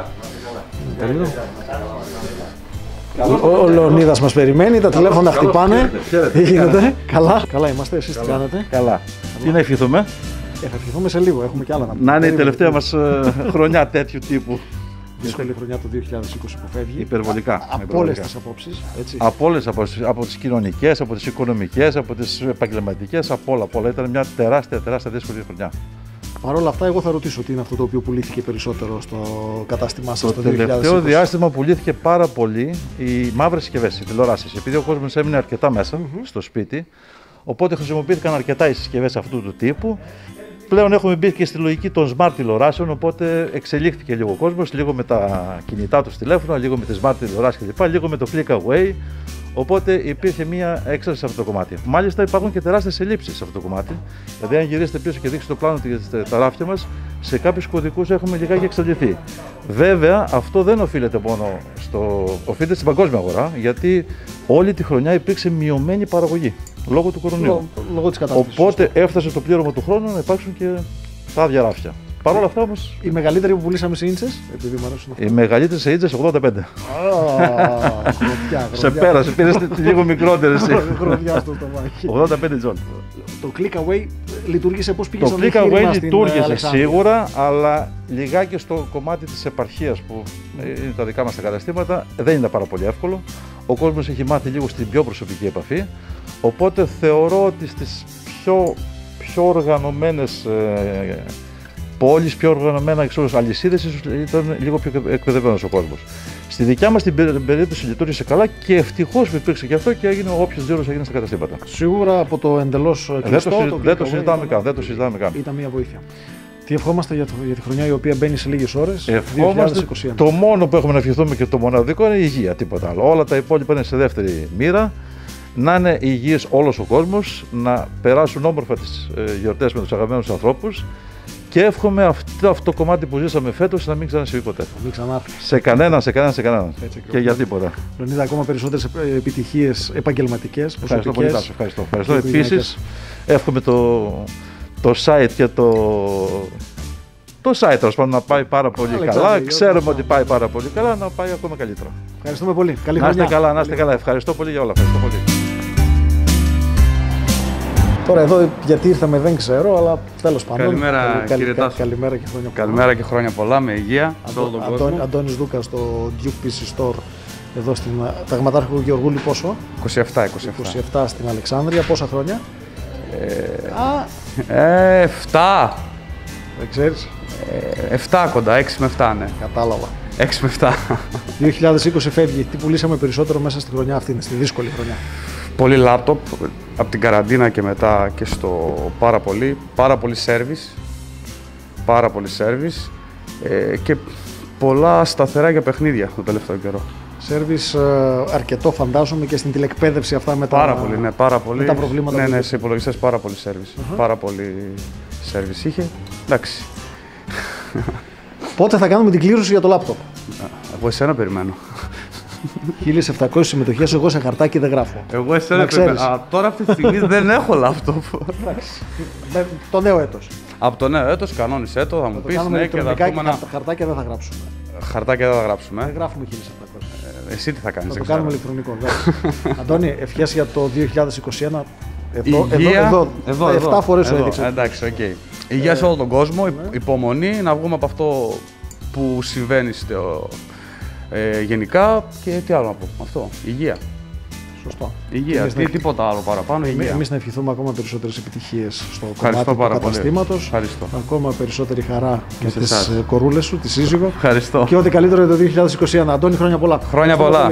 Ο Λεωνίδας μας περιμένει, τα τηλέφωνα χτυπάνε. Τι γίνεται? Καλά είμαστε, εσείς τι κάνετε? Καλά. Τι να ευχηθούμε? Θα ευχηθούμε σε λίγο, έχουμε κι άλλα να πούμε. Να είναι η τελευταία μας χρονιά τέτοιου τύπου. Δύσκολη χρονιά του 2020 που φεύγει. Υπερβολικά. Από όλες τις απόψεις. Από όλες, από τις κοινωνικές, από τις οικονομικές, από τις επαγγελματικές, από όλα. Ήταν μια τεράστια δύσκολη χρονιά. Παρ' όλα αυτά, εγώ θα ρωτήσω τι είναι αυτό το οποίο πουλήθηκε περισσότερο στο κατάστημά σας το 2020. Το τελευταίο διάστημα πουλήθηκε πάρα πολύ οι μαύρες συσκευές, οι τηλεοράσεις. Επειδή ο κόσμος έμεινε αρκετά μέσα στο σπίτι, οπότε χρησιμοποιήθηκαν αρκετά οι συσκευές αυτού του τύπου. Πλέον έχουμε μπει και στη λογική των smart τηλεοράσεων, οπότε εξελίχθηκε λίγο ο κόσμος, λίγο με τα κινητά του τηλέφωνα, λίγο με τις smart τηλεοράσεις κλπ, λίγο με το click away. Οπότε υπήρχε μια έξαρση σε αυτό το κομμάτι. Μάλιστα υπάρχουν και τεράστιες ελλείψεις σε αυτό το κομμάτι. Δηλαδή, αν γυρίσετε πίσω και δείξετε το πλάνο τα ράφια μας, σε κάποιους κωδικούς έχουμε λιγάκι εξαντληθεί. Βέβαια, αυτό δεν οφείλεται μόνο οφείλεται στην παγκόσμια αγορά, γιατί όλη τη χρονιά υπήρξε μειωμένη παραγωγή λόγω του κορονοϊού. Λόγω της κατάστασης. Οπότε έφτασε το πλήρωμα του χρόνου να υπάρξουν και τα άδεια ράφια. Παρ' όλα αυτά όμως. Η μεγαλύτερη που πουλήσαμε σε ίντσες, επειδή μου αρέσουν αυτά. Η μεγαλύτερη σε ίντσες 85. Χρονιά. Σε πέρασε, πήρες λίγο μικρότερες. Χρονιά στο στομάχι. 85 τζόλ. Το click away λειτουργήσε πώς πήγε το στο click away λειτουργήσε Αλεξάνδρεια. σίγουρα, αλλά λιγάκι στο κομμάτι της επαρχίας που είναι τα δικά μας τα καταστήματα δεν είναι πάρα πολύ εύκολο. Ο κόσμος έχει μάθει λίγο στην πιο προσωπική επαφή. Οπότε θεωρώ ότι στις πιο οργανωμένες πόλεις, πιο οργανωμένα αλυσίδες, ήταν λίγο πιο εκπαιδευμένος ο κόσμος. Στη δικιά μας την περίπτωση λειτουργήσε καλά και ευτυχώς που υπήρξε και αυτό και έγινε όποιος τζίρος έγινε στα καταστήματα. Σίγουρα από το εντελώς κλειστό. Δεν το συζητάμε καν. Ήταν μια βοήθεια. Τι ευχόμαστε για τη χρονιά η οποία μπαίνει σε λίγες ώρες, ευχόμαστε 2021. Το μόνο που έχουμε να ευχηθούμε και το μοναδικό είναι η υγεία, τίποτα άλλο. Όλα τα υπόλοιπα είναι σε δεύτερη μοίρα. Να είναι υγιής όλος ο κόσμος, να περάσουν όμορφα τις γιορτές με τους αγαπημένους ανθρώπους και εύχομαι αυτό το κομμάτι που ζήσαμε φέτος να μην ξανασυμβεί ποτέ. Μην ξανάρθει. Σε κανέναν. Και για τίποτα. Λεωνίδα, ακόμα περισσότερες επιτυχίες επαγγελματικές, Ευχαριστώ πολύ, Τάσο. Ευχαριστώ. Επίσης, εύχομαι το site και το site τέλος πάντων να πάει πάρα πολύ καλά. Ξέρουμε ότι πάει πάρα πολύ καλά, να πάει ακόμα καλύτερα. Ευχαριστούμε πολύ. Καλή χρονιά. Να είστε καλά. Ευχαριστώ πολύ για όλα. Ευχαριστώ πολύ. Τώρα εδώ γιατί ήρθαμε δεν ξέρω, αλλά τέλος πάντων. Καλημέρα κύριε Τάσο. Καλημέρα και χρόνια πολλά. Καλημέρα και χρόνια πολλά, με υγεία σε όλο τον κόσμο. Αντώνης Δούκας στο Duke PC Store, εδώ στην Ταγματάρχου Γεωργούλη πόσο? 27 στην Αλεξάνδρεια. Πόσα χρόνια? 7. Δεν ξέρεις? 7 κοντά, 6 με 7 ναι. Κατάλαβα. 6 με 7. 2020 φεύγει. Τι πουλήσαμε περισσότερο μέσα στη χρονιά αυτή, στη δύσκολη χρονιά? Πολύ λάπτοπ, από την καραντίνα και μετά και στο πάρα πολύ service και πολλά σταθερά για παιχνίδια το τελευταίο καιρό. Σέρβις αρκετό φαντάζομαι και στην τηλεκπαίδευση αυτά με πάρα πολύ, ναι, πάρα πολύ. Με τα προβλήματα. Ναι, σε υπολογιστές πάρα πολύ service. Πάρα πολύ service είχε. Εντάξει. Πότε θα κάνουμε την κλήρωση για το λάπτοπ? Εγώ εσένα περιμένω. 1700 συμμετοχές, εγώ σε χαρτάκι δεν γράφω. Εγώ εσένα περιμένω. Τώρα αυτή τη στιγμή δεν έχω λάπτοπ. Εντάξει. Το νέο έτος. Από το νέο έτος κανόνισέ το, θα μου πεις ναι και θα πούμε χαρτάκια δεν θα γράψουμε. Χαρτάκια δεν θα γράψουμε. Δεν γράφουμε 1700. Εσύ τι θα κάνεις? Θα το κάνουμε ηλεκτρονικό. Αντώνη, ευχές για το 2021. Εδώ 7 φορές το έδειξα. Εντάξει, οκ. Υγεία σε όλο τον κόσμο, υπομονή, να βγούμε από αυτό που συμβαίνει γενικά και τι άλλο να πω. Αυτό, υγεία. Σωστό. Υγεία, τίποτα άλλο παραπάνω. Εμείς να ευχηθούμε ακόμα περισσότερες επιτυχίες στο κομμάτι του καταστήματος. Ακόμα περισσότερη χαρά για τις κορούλες σου, τη σύζυγο. Ευχαριστώ. Και ό,τι καλύτερο για το 2021. Αντώνη, χρόνια πολλά. Χρόνια πολλά.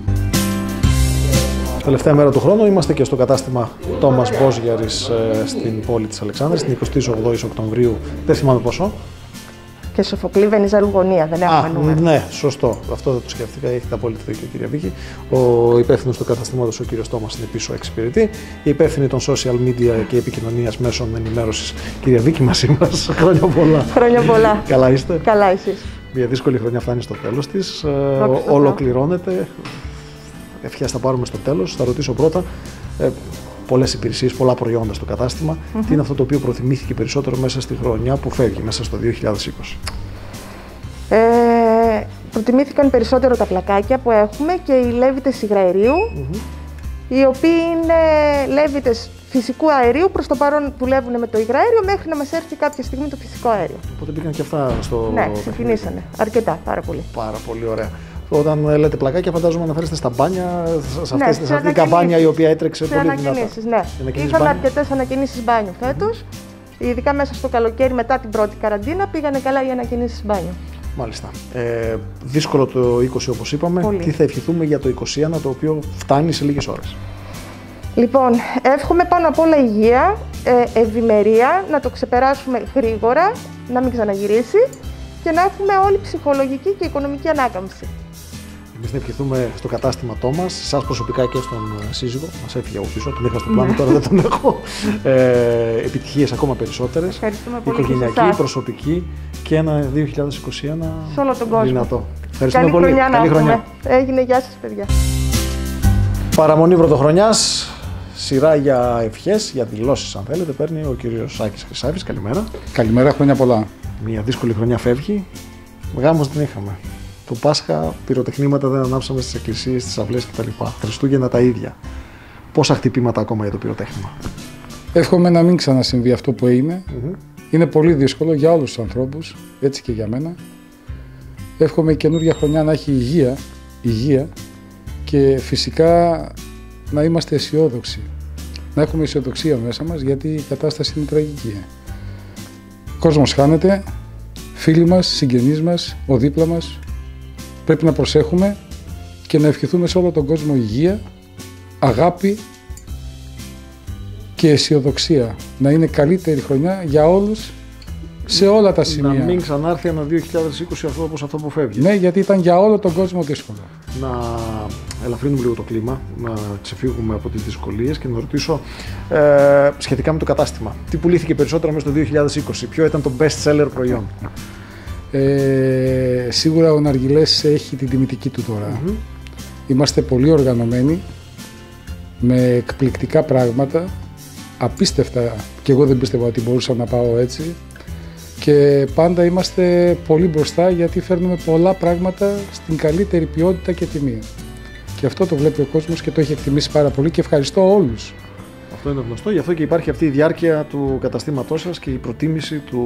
Τελευταία μέρα του χρόνου είμαστε και στο κατάστημα Τόμας Μπόζιαρης στην πόλη της Αλεξάνδρειας, την 28η Οκτωβρίου, δεν θυμάμαι πόσο. Και Σοφοκλή Βενιζέλου γωνία, δεν έχουμε νούμερο. Ναι, σωστό. Αυτό δεν το σκέφτηκα. Έχετε απόλυτο δίκιο, κυρία Βίκη. Ο υπεύθυνος του καταστήματος, ο κύριος Τόμας, είναι πίσω εξυπηρετή. Η υπεύθυνη των social media και επικοινωνίας μέσων ενημέρωσης, κυρία Βίκη, μαζί μας. Χρόνια πολλά. Χρόνια πολλά. Καλά είστε? Καλά, εσείς? Μια δύσκολη χρονιά φτάνει στο τέλος της. Ολοκληρώνεται. Ευχές θα πάρουμε στο τέλος. Θα ρωτήσω πρώτα. Πολλές υπηρεσίες, πολλά προϊόντα στο κατάστημα. Τι είναι αυτό το οποίο προτιμήθηκε περισσότερο μέσα στη χρονιά που φεύγει, μέσα στο 2020? Προτιμήθηκαν περισσότερο τα πλακάκια που έχουμε και οι λέβητες υγραερίου, οι οποίοι είναι λέβητες φυσικού αερίου. Προς το παρόν δουλεύουν με το υγραέριο μέχρι να μας έρθει κάποια στιγμή το φυσικό αέριο. Οπότε μπήκαν και αυτά στο... Ναι, ξεκινήσανε. Αρκετά, πάρα πολύ. Πάρα πολύ ωραία. Όταν λέτε πλακάκια, φαντάζομαι αναφέρεστε στα μπάνια, σε αυτή την καμπάνια η οποία έτρεξε πολύ δυνατά. Ναι. Είχαμε αρκετές ανακοινήσεις μπάνιου φέτος. Ειδικά μέσα στο καλοκαίρι, μετά την πρώτη καραντίνα, πήγανε καλά οι ανακοινήσεις μπάνιου. Μάλιστα. Δύσκολο το 20 όπως είπαμε. Πολύ. Τι θα ευχηθούμε για το 21, το οποίο φτάνει σε λίγες ώρες? Λοιπόν, εύχομαι πάνω απ' όλα υγεία, ευημερία, να το ξεπεράσουμε γρήγορα, να μην ξαναγυρίσει και να έχουμε όλη ψυχολογική και οικονομική ανάκαμψη. Εμείς να ευχηθούμε στο κατάστηματό μας, σας προσωπικά και στον σύζυγο. Μας έφυγε από πίσω, τον είχα στο πλάνο, τώρα δεν τον έχω. Επιτυχίες ακόμα περισσότερες. Ευχαριστούμε πολύ. Οικογενειακή, προσωπική και ένα 2021 σε όλο τον κόσμο. Δυνατό. Ευχαριστούμε Καλή πολύ. χρονιά Καλή να χρονιά. έχουμε. Έγινε, γεια σας παιδιά. Παραμονή πρωτοχρονιάς. Σειρά για ευχές, για δηλώσεις αν θέλετε, παίρνει ο κύριος Σάκης Χρυσάβης. Καλημέρα. Καλημέρα, χρόνια πολλά. Μια δύσκολη χρονιά φεύγει. Γάμος δεν είχαμε. Το Πάσχα πυροτεχνήματα δεν ανάψαμε στις εκκλησίες, στις αυλές κτλ. Χριστούγεννα τα ίδια. Πόσα χτυπήματα ακόμα για το πυροτέχνημα? Εύχομαι να μην ξανασυμβεί αυτό που έγινε. Είναι πολύ δύσκολο για όλους τους ανθρώπους, έτσι και για μένα. Εύχομαι η καινούργια χρονιά να έχει υγεία και φυσικά να είμαστε αισιόδοξοι. Να έχουμε αισιοδοξία μέσα μας, γιατί η κατάσταση είναι τραγική. Ο κόσμος χάνεται, φίλοι μας, συγγενείς μας, ο δίπλα μας. Πρέπει να προσέχουμε και να ευχηθούμε σε όλο τον κόσμο υγεία, αγάπη και αισιοδοξία. Να είναι καλύτερη χρονιά για όλους, σε όλα τα σημεία. Να μην ξανάρθει ένα 2020 όπως αυτό που φεύγει. Ναι, γιατί ήταν για όλο τον κόσμο δύσκολο. Να ελαφρύνουμε λίγο το κλίμα, να ξεφύγουμε από τις δυσκολίες και να ρωτήσω σχετικά με το κατάστημα. Τι πουλήθηκε περισσότερο μέσα στο 2020, ποιο ήταν το best seller προϊόν? Σίγουρα ο Ναργιλές έχει την τιμητική του τώρα. Είμαστε πολύ οργανωμένοι, με εκπληκτικά πράγματα, απίστευτα, και εγώ δεν πίστευα ότι μπορούσα να πάω έτσι. Και πάντα είμαστε πολύ μπροστά, γιατί φέρνουμε πολλά πράγματα στην καλύτερη ποιότητα και τιμή. Και αυτό το βλέπει ο κόσμος και το έχει εκτιμήσει πάρα πολύ και ευχαριστώ όλους. Αυτό είναι γνωστό, γι' αυτό και υπάρχει αυτή η διάρκεια του καταστήματός σας και η προτίμηση του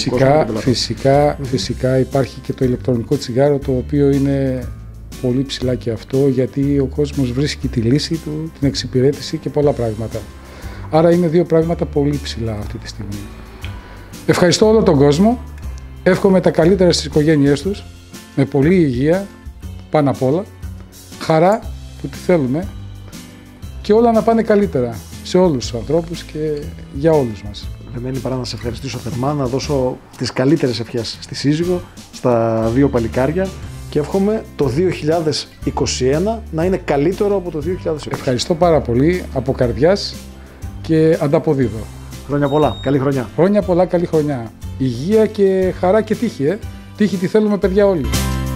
Φυσικά υπάρχει και το ηλεκτρονικό τσιγάρο, το οποίο είναι πολύ ψηλά και αυτό, γιατί ο κόσμος βρίσκει τη λύση του, την εξυπηρέτηση και πολλά πράγματα. Άρα είναι δύο πράγματα πολύ ψηλά αυτή τη στιγμή. Ευχαριστώ όλο τον κόσμο, εύχομαι τα καλύτερα στις οικογένειές τους, με πολλή υγεία, πάνω απ' όλα, χαρά που τη θέλουμε και όλα να πάνε καλύτερα σε όλους τους ανθρώπους και για όλους μας. Δεν μένει παρά να σε ευχαριστήσω θερμά, να δώσω τις καλύτερες ευχές στη σύζυγο, στα δύο παλικάρια και εύχομαι το 2021 να είναι καλύτερο από το 2020. Ευχαριστώ πάρα πολύ από καρδιάς και ανταποδίδω. Χρόνια πολλά, καλή χρονιά. Χρόνια πολλά, καλή χρονιά. Υγεία και χαρά και τύχη, Τύχη τη θέλουμε παιδιά όλοι.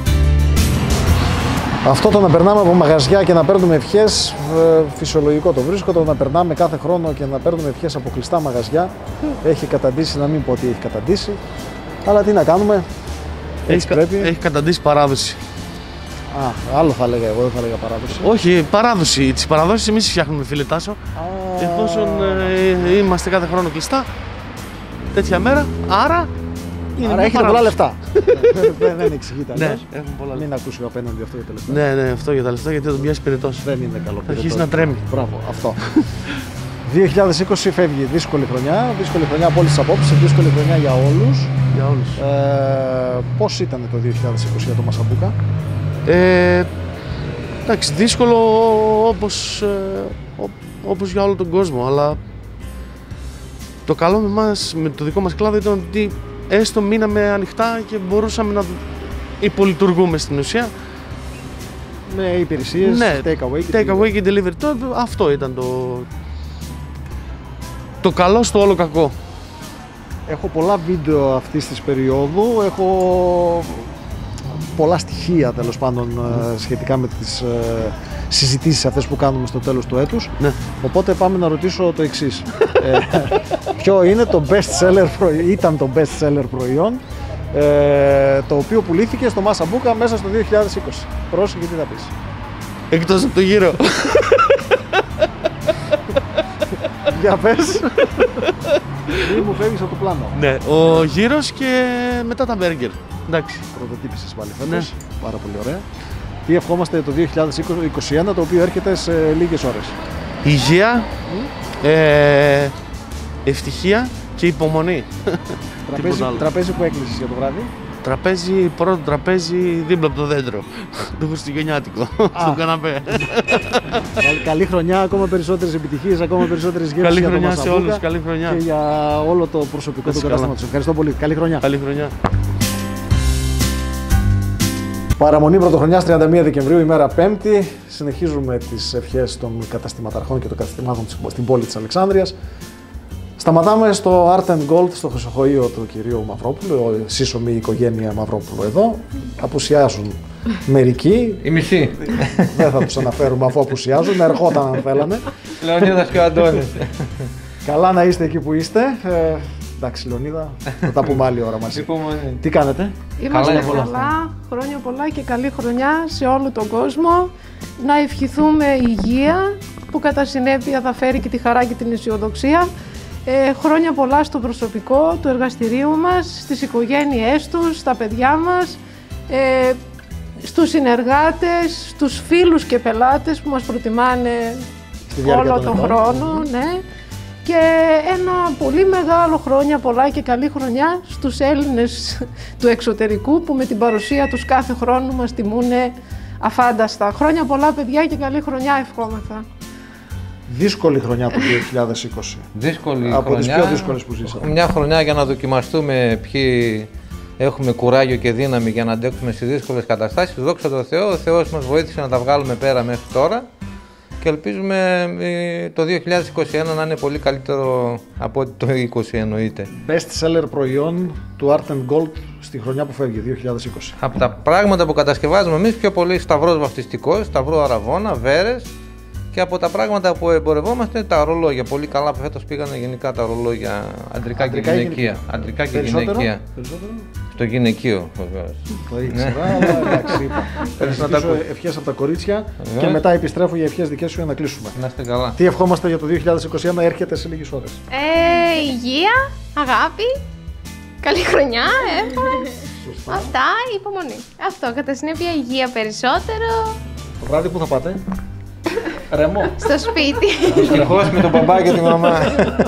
Αυτό το να περνάμε από μαγαζιά και να παίρνουμε ευχές, φυσιολογικό το βρίσκω. Το να περνάμε κάθε χρόνο και να παίρνουμε ευχές από κλειστά μαγαζιά, έχει καταντήσει, να μην πω ότι έχει καταντήσει. Αλλά τι να κάνουμε, έχει καταντήσει παράδοση. Άλλο θα έλεγα εγώ, δεν θα έλεγα παράδοση. Όχι, παράδοση. Τις παραδόσεις εμείς φτιάχνουμε, φίλε Τάσο. Εφόσον είμαστε κάθε χρόνο κλειστά, τέτοια μέρα, άρα έχετε πολλά λεφτά. Δεν εξηγείται ναι, αλλιώς. Μην ακούσει απέναντι αυτό για τα λεφτά. Ναι, αυτό για τα λεφτά, γιατί θα τον πιάσει πυρετός. Δεν είναι καλό. Θα αρχίσει να τρέμει. Μπράβο, αυτό. 2020 φεύγει, δύσκολη χρονιά από όλες τις απόψεις, δύσκολη χρονιά για όλους. Πώς ήταν το 2020 για το Μασαμπούκα? Εντάξει, δύσκολο όπως για όλο τον κόσμο, αλλά το καλό με εμάς, με το δικό μας κλάδο, ήταν ότι έστω μείναμε ανοιχτά και μπορούσαμε να υπολειτουργούμε στην ουσία. Με υπηρεσίες, ναι, take away και delivery. Αυτό ήταν το καλό στο όλο κακό. Έχω πολλά βίντεο αυτής της περίοδου, έχω πολλά στοιχεία τέλος πάντων σχετικά με τις συζητήσεις αυτές που κάνουμε στο τέλος του έτους. Ναι. Οπότε πάμε να ρωτήσω το εξής. Ποιο είναι το best seller ήταν το best seller προϊόν το οποίο πουλήθηκε στο Μασαμπούκα μέσα στο 2020. Πρόσεχε τι θα πεις. Εκτός από το γύρο. Για πες. Ή μου φεύγεις από το πλάνο. Ναι, ο γύρος και μετά τα μπέργκερ. Εντάξει. Πρωτοτύπησες πάλι φέτος. Ναι. Πάρα πολύ ωραία. Τι ευχόμαστε το 2021, το οποίο έρχεται σε λίγες ώρες? Υγεία, ευτυχία και υπομονή. Τραπέζι που έκλεισες για το βράδυ? Πρώτο τραπέζι δίπλα από το δέντρο. Το χριστουγεννιάτικο. Στο καναπέ. Καλή χρονιά, ακόμα περισσότερες επιτυχίες, ακόμα περισσότερες γεύσεις. Καλή χρονιά σε όλους, καλή χρονιά. Και για όλο το προσωπικό του κατάστηματος. Ευχαριστώ πολύ. Καλή χρονιά. Καλή χρονιά. Παραμονή Πρωτοχρονιάς 31 Δεκεμβρίου, ημέρα Πέμπτη. Συνεχίζουμε τις ευχές των καταστηματαρχών και των καταστημάτων στην πόλη της Αλεξάνδρειας. Σταματάμε στο Art and Gold, στο χρυσοχοείο του κυρίου Μαυρόπουλου, σύσσωμη οικογένεια Μαυρόπουλου εδώ. Απουσιάζουν μερικοί. Η μισή. Δεν θα τους αναφέρουμε αφού απουσιάζουν, ερχόταν αν θέλανε. Λεωνίδας και ο Αντώνης. Καλά να είστε εκεί που είστε. Εντάξει, Λεωνίδα, θα τα πούμε άλλη ώρα μαζί. Τι κάνετε? Είμαστε καλά, χρόνια πολλά και καλή χρονιά σε όλο τον κόσμο. Να ευχηθούμε υγεία, που κατά συνέπεια θα φέρει και τη χαρά και την αισιοδοξία. Χρόνια πολλά στο προσωπικό του εργαστηρίου μας, στις οικογένειές τους, στα παιδιά μας, στους συνεργάτες, στους φίλους και πελάτες που μας προτιμάνε όλο τον χρόνο. Ναι. Και ένα πολύ μεγάλο χρόνια πολλά και καλή χρονιά στους Έλληνες του εξωτερικού που με την παρουσία τους κάθε χρόνο μας τιμούνε αφάνταστα. Χρόνια πολλά παιδιά και καλή χρονιά ευχόμεθα. Δύσκολη χρονιά του 2020. Δύσκολη από χρονιά, τις πιο δύσκολες που ζήσαμε. Μια χρονιά για να δοκιμαστούμε ποιοι έχουμε κουράγιο και δύναμη για να αντέξουμε στις δύσκολες καταστάσεις. Δόξα τω Θεώ, ο Θεός μας βοήθησε να τα βγάλουμε πέρα μέχρι τώρα. Και ελπίζουμε το 2021 να είναι πολύ καλύτερο από ό,τι το 2020 εννοείται. Best seller προϊόν του Art and Gold στη χρονιά που φεύγει, 2020. Από τα πράγματα που κατασκευάζουμε εμείς πιο πολύ σταυρός βαφτιστικός, σταυρό αραβώνα, βέρες, και από τα πράγματα που εμπορευόμαστε τα ρολόγια. Πολύ καλά που φέτος πήγανε γενικά τα ρολόγια αντρικά και γυναικεία. Αντρικά και γυναικεία. Στο γυναικείο βεβαίως. Το ήξερα, αλλά εντάξει, είπα. Θα ευχές από τα κορίτσια και μετά επιστρέφω για ευχές δικές σου για να κλείσουμε. Να είστε καλά. Τι ευχόμαστε για το 2021, έρχεται σε λίγες ώρες? Υγεία, αγάπη, καλή χρονιά, αυτά, υπομονή. Αυτό, κατά συνέπεια υγεία περισσότερο. Το βράδυ που θα πάτε? Ρεμό. Στο σπίτι. Ευτυχώς με τον μπαμπά και τη μαμά.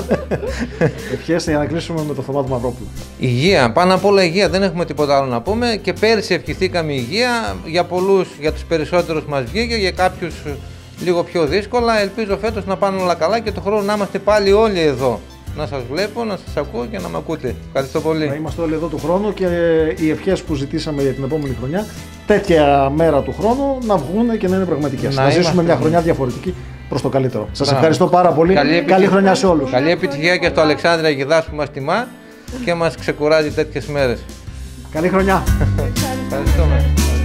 Ευχές για να κλείσουμε με το Θωμά του Μαυρόπουλου. Υγεία, πάνω απ' όλα υγεία, δεν έχουμε τίποτα άλλο να πούμε. Και πέρσι ευχηθήκαμε υγεία, για πολλούς, για τους περισσότερους μας βγήκε, για κάποιους λίγο πιο δύσκολα. Ελπίζω φέτος να πάνε όλα καλά και το χρόνο να είμαστε πάλι όλοι εδώ. Να σας βλέπω, να σας ακούω και να με ακούτε. Ευχαριστώ πολύ. Να είμαστε όλοι εδώ του χρόνου και οι ευχές που ζητήσαμε για την επόμενη χρονιά, τέτοια μέρα του χρόνου, να βγουν και να είναι πραγματικές. Να ζήσουμε μια χρονιά διαφορετική προς το καλύτερο. Σας ευχαριστώ πάρα πολύ. Καλή χρονιά σε όλους. Καλή επιτυχία και στο Αλεξάνδρεια Γιδάς που μας τιμά και μας ξεκουράζει τέτοιες μέρες. Καλή χρονιά. Ευχαριστούμε.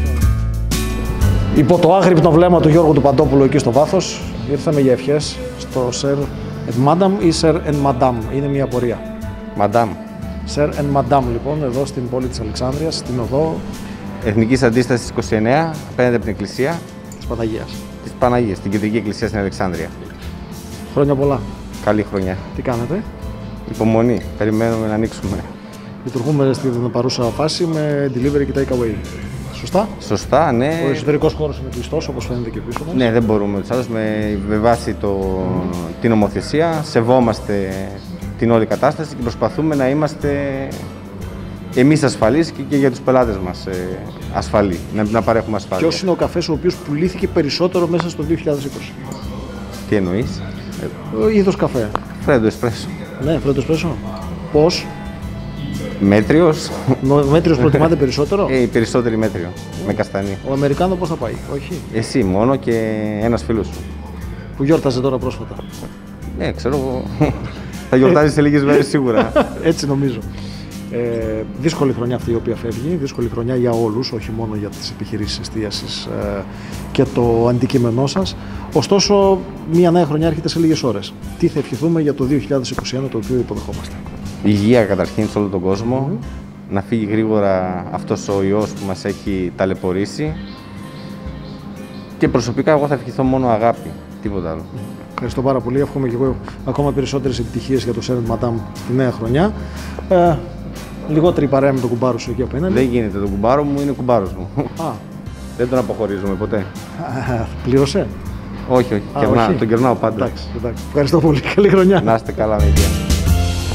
Υπό το άγρυπνο βλέμμα του Γιώργου του Παντόπουλου εκεί στο βάθος, ήρθαμε για ευχές στο Sir and Madam ή Sir and Madam. Είναι μια απορία. Madam. Sir and Madam λοιπόν, εδώ στην πόλη της Αλεξάνδρειας, στην οδό Εθνικής Αντίστασης 29, απέναντι από την Εκκλησία της Παναγίας. Της Παναγίας, την Κεντρική Εκκλησία στην Αλεξάνδρεια. Χρόνια πολλά. Καλή χρονιά. Τι κάνετε? Υπομονή. Περιμένουμε να ανοίξουμε. Λειτουργούμε στην παρούσα φάση με delivery και take away. Σωστά? Σωστά, ναι. Ο εσωτερικός χώρος είναι κλειστός, όπως φαίνεται και πίσω μας. Ναι, δεν μπορούμε τους άλλους. Με βάση την νομοθεσία σεβόμαστε την όλη κατάσταση και προσπαθούμε να είμαστε εμείς ασφαλείς και για τους πελάτες μας ασφαλείς, να παρέχουμε ασφάλεια. Ποιος είναι ο καφές ο οποίος πουλήθηκε περισσότερο μέσα στο 2020? Τι εννοείς? Είδος καφέ. Φρέντο εσπρέσο. Ναι, φρέντο εσπρέσο. Πώς? Μέτριος. Μέτριος προτιμάται περισσότερο? Οι περισσότεροι μέτριο, με καστανή. Ο Αμερικάνο πώς θα πάει? Όχι. Εσύ μόνο και ένας φίλος σου. Που γιόρταζε τώρα πρόσφατα. Ναι, ξέρω εγώ. Θα γιορτάζει σε λίγες μέρες σίγουρα. Έτσι νομίζω. Δύσκολη χρονιά αυτή η οποία φεύγει, δύσκολη χρονιά για όλους, όχι μόνο για τις επιχειρήσεις εστίασης και το αντικείμενό σας. Ωστόσο, μια νέα χρονιά έρχεται σε λίγες ώρες. Τι θα ευχηθούμε για το 2021, το οποίο υποδεχόμαστε? Υγεία καταρχήν σε όλο τον κόσμο, να φύγει γρήγορα αυτός ο ιός που μας έχει ταλαιπωρήσει και προσωπικά εγώ θα ευχηθώ μόνο αγάπη, τίποτα άλλο. Ευχαριστώ πάρα πολύ, εύχομαι και εγώ ακόμα περισσότερες επιτυχίες για το Sir and Madam τη νέα χρονιά. Λιγότερη παρέα με τον κουμπάρο σου εκεί απέναντι. Δεν γίνεται, τον κουμπάρο μου είναι κουμπάρος μου. Δεν τον αποχωρίζουμε ποτέ. Πλήρωσε? Όχι, όχι. Τον κερνάω πάντα. Εντάξει. Ευχαριστώ πολύ. Καλή χρονιά. Να είστε καλά, με υγεία.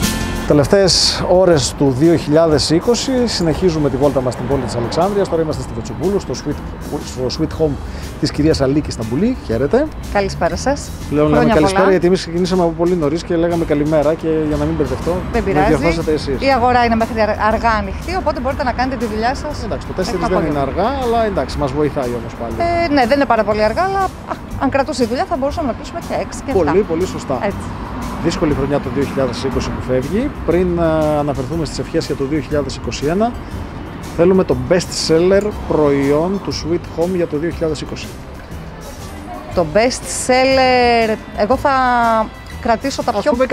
Τελευταίες ώρες του 2020 συνεχίζουμε τη βόλτα μας στην πόλη της Αλεξάνδρειας. Τώρα είμαστε στη Βετσοπούλου, στο Sweet Home της κυρίας Αλίκη Σταμπουλή. Χαίρετε. Καλησπέρα σας. Πλέον λέμε καλησπέρα γιατί εμείς ξεκινήσαμε από πολύ νωρίς και λέγαμε καλημέρα και για να μην μπερδευτώ. Δεν πειράζει. Η αγορά είναι μέχρι αργά ανοιχτή, οπότε μπορείτε να κάνετε τη δουλειά σας. Εντάξει, το 4 δεν είναι αργά, αλλά εντάξει, μας βοηθάει όμως πάλι. Ναι, δεν είναι πάρα πολύ αργά, αλλά αν κρατούσε η δουλειά θα μπορούσαμε να κλείσουμε και 6 και 7. Πολύ σωστά. Έτσι. Δύσκολη χρονιά το 2020 που φεύγει. Πριν αναφερθούμε στις ευχές για το 2021, θέλουμε το best seller προϊόν του Sweet Home για το 2020. Το best seller, εγώ θα κρατήσω το πιο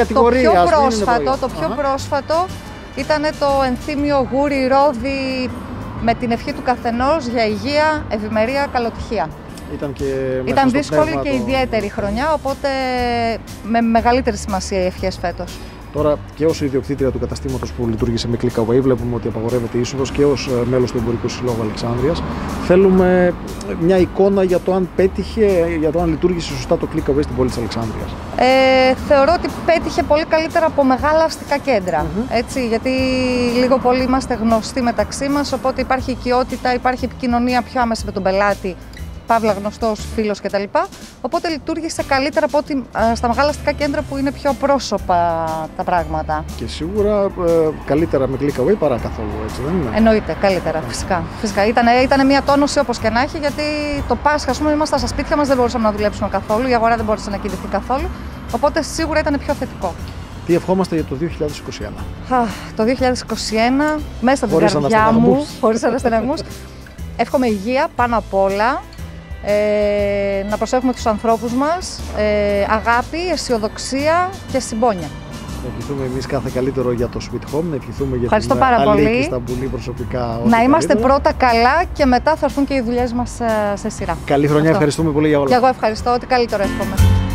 πρόσφατο ήταν το ενθύμιο γούρι ρόδι με την ευχή του καθενός για υγεία, ευημερία, καλοτυχία. Ήταν δύσκολη και ιδιαίτερη χρονιά, οπότε με μεγαλύτερη σημασία οι ευχές φέτος. Τώρα και ως ιδιοκτήτρια του καταστήματος που λειτουργήσε με Click Away, βλέπουμε ότι απαγορεύεται η είσοδος, και ως μέλος του Εμπορικού Συλλόγου Αλεξάνδρειας. Θέλουμε μια εικόνα για το αν πέτυχε, για το αν λειτουργήσε σωστά το Click Away στην πόλη της Αλεξάνδρειας. Θεωρώ ότι πέτυχε πολύ καλύτερα από μεγάλα αστικά κέντρα. Έτσι, γιατί λίγο πολύ είμαστε γνωστοί μεταξύ μας, οπότε υπάρχει οικειότητα, υπάρχει επικοινωνία πιο άμεση με τον πελάτη. Παύλα γνωστός, φίλος κτλ. Οπότε λειτουργήσε καλύτερα από ότι στα μεγάλα αστικά κέντρα που είναι πιο πρόσωπα τα πράγματα. Και σίγουρα καλύτερα με Click Away παρά καθόλου, έτσι δεν είναι? Εννοείται, καλύτερα, φυσικά. Ήταν μια τόνωση όπως και να έχει, γιατί το Πάσχα, ας πούμε, ήμασταν στα σπίτια μας, δεν μπορούσαμε να δουλέψουμε καθόλου, η αγορά δεν μπορούσε να κινηθεί καθόλου. Οπότε σίγουρα ήταν πιο θετικό. Τι ευχόμαστε για το 2021? Το 2021, μέσα από την καρδιά μου, χωρίς αναστεναγμούς, εύχομαι υγεία πάνω απ' όλα. Να προσέχουμε τους ανθρώπους μας, αγάπη, αισιοδοξία και συμπόνια. Να ευχηθούμε εμείς κάθε καλύτερο για το Sweet Home, να ευχηθούμε για Ευχαριστώ την πάρα Αλίκη πολύ. Σταμπουλή προσωπικά. Να είμαστε πρώτα καλά και μετά θα έρθουν και οι δουλειές μας σε σειρά. Καλή χρονιά, ευχαριστούμε πολύ για όλα. Και εγώ ευχαριστώ, ότι καλύτερο εύχομαι.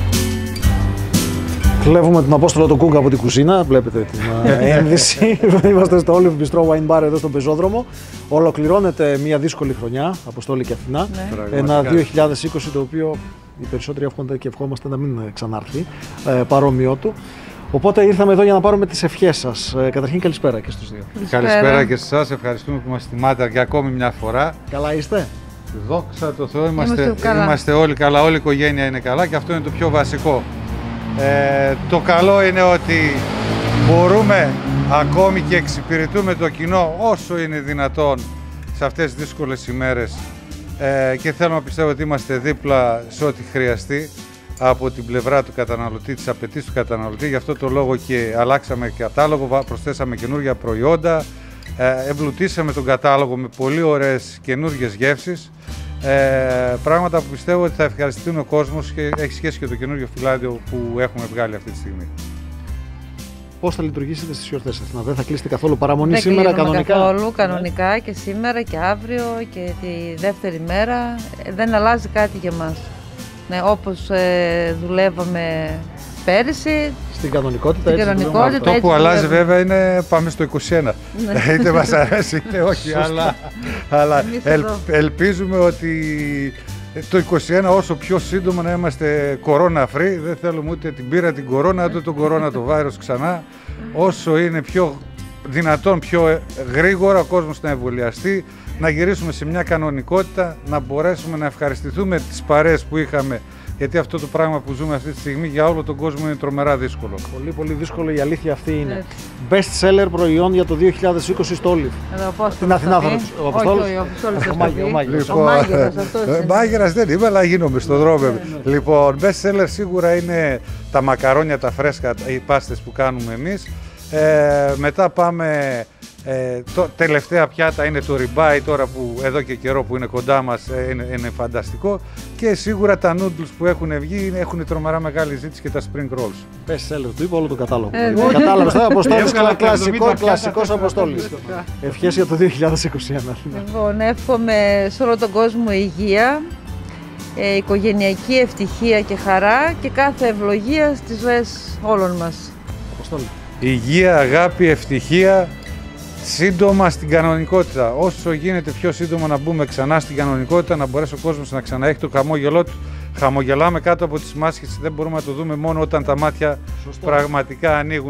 Κλέβουμε τον Απόστολο τον Κούγκα από την κουζίνα, βλέπετε την ένδυση. Είμαστε στο Olive Bistro Wine Bar εδώ στον πεζόδρομο. Ολοκληρώνεται μια δύσκολη χρονιά, Αποστόλη και Αθηνά. Ναι. Ένα 2020 το οποίο οι περισσότεροι εύχονται και ευχόμαστε να μην ξανάρθει, παρόμοιό του. Οπότε ήρθαμε εδώ για να πάρουμε τις ευχές σας. Καταρχήν καλησπέρα και στους δύο. Καλησπέρα και σε εσάς, ευχαριστούμε που μας τιμάτε για ακόμη μια φορά. Καλά είστε? Δόξα τω Θεώ, είμαστε όλοι καλά, όλη η οικογένεια είναι καλά και αυτό είναι το πιο βασικό. Το καλό είναι ότι μπορούμε ακόμη και εξυπηρετούμε το κοινό όσο είναι δυνατόν σε αυτές τις δύσκολες ημέρες και θέλω να πιστεύω ότι είμαστε δίπλα σε ό,τι χρειαστεί από την πλευρά του καταναλωτή, της απαιτήσης του καταναλωτή. Γι' αυτό το λόγο και αλλάξαμε κατάλογο, προσθέσαμε καινούργια προϊόντα, εμπλουτίσαμε τον κατάλογο με πολύ ωραίες καινούργιες γεύσεις. Πράγματα που πιστεύω ότι θα ευχαριστούν ο κόσμος και έχει σχέση και το καινούργιο φυλάδιο που έχουμε βγάλει αυτή τη στιγμή. Πώς θα λειτουργήσετε στις γιορτές σας? Δεν θα κλείσετε καθόλου παραμονή σήμερα κανονικά? Καθόλου, κανονικά και σήμερα και αύριο και τη δεύτερη μέρα. Δεν αλλάζει κάτι για μας. Ναι, όπως δουλεύαμε πέρυσι. Στην κανονικότητα, έτσι. Αυτό που αλλάζει βέβαια είναι πάμε στο 21. Είτε μας αρέσει είτε όχι, αλλά ελπίζουμε ότι το 21 όσο πιο σύντομα να είμαστε corona free. Δεν θέλουμε ούτε την πείρα την κορώνα, ούτε τον κορώνα το βάρος ξανά. Όσο είναι πιο δυνατόν, πιο γρήγορα ο κόσμος να εμβολιαστεί, να γυρίσουμε σε μια κανονικότητα, να μπορέσουμε να ευχαριστηθούμε τις παρέες που είχαμε. Γιατί αυτό το πράγμα που ζούμε αυτή τη στιγμή για όλο τον κόσμο είναι τρομερά δύσκολο. Πολύ δύσκολο, η αλήθεια αυτή είναι. Best seller προϊόν για το 2020 στο Olive. Στην Αθηνά θα ρωτήσω. Ο Αποστόλης. Ο μάγειρας δεν είμαι, αλλά γίνομαι στον δρόμο. Λοιπόν, best seller σίγουρα είναι τα μακαρόνια, τα φρέσκα, οι πάστες που κάνουμε εμείς. Μετά πάμε, τελευταία πιάτα είναι το ribeye τώρα που εδώ και καιρό που είναι κοντά μας, είναι φανταστικό. Και σίγουρα τα noodles που έχουν βγει έχουν τρομερά μεγάλη ζήτηση και τα spring rolls. Best seller του είπα όλο το κατάλογο. Κατάλαβες, Αποστόλης, κλασικός Αποστόλης. Ευχές για το 2021. Λοιπόν, εύχομαι σε όλο τον κόσμο υγεία, οικογενειακή ευτυχία και χαρά και κάθε ευλογία στις ζωές όλων μας. Αποστόλη. Υγεία, αγάπη, ευτυχία, σύντομα στην κανονικότητα. Όσο γίνεται πιο σύντομα να μπούμε ξανά στην κανονικότητα, να μπορέσει ο κόσμος να ξαναέχει το χαμόγελό του. Χαμογελάμε κάτω από τις μάσκες, δεν μπορούμε να το δούμε μόνο όταν τα μάτια πραγματικά ανοίγουν.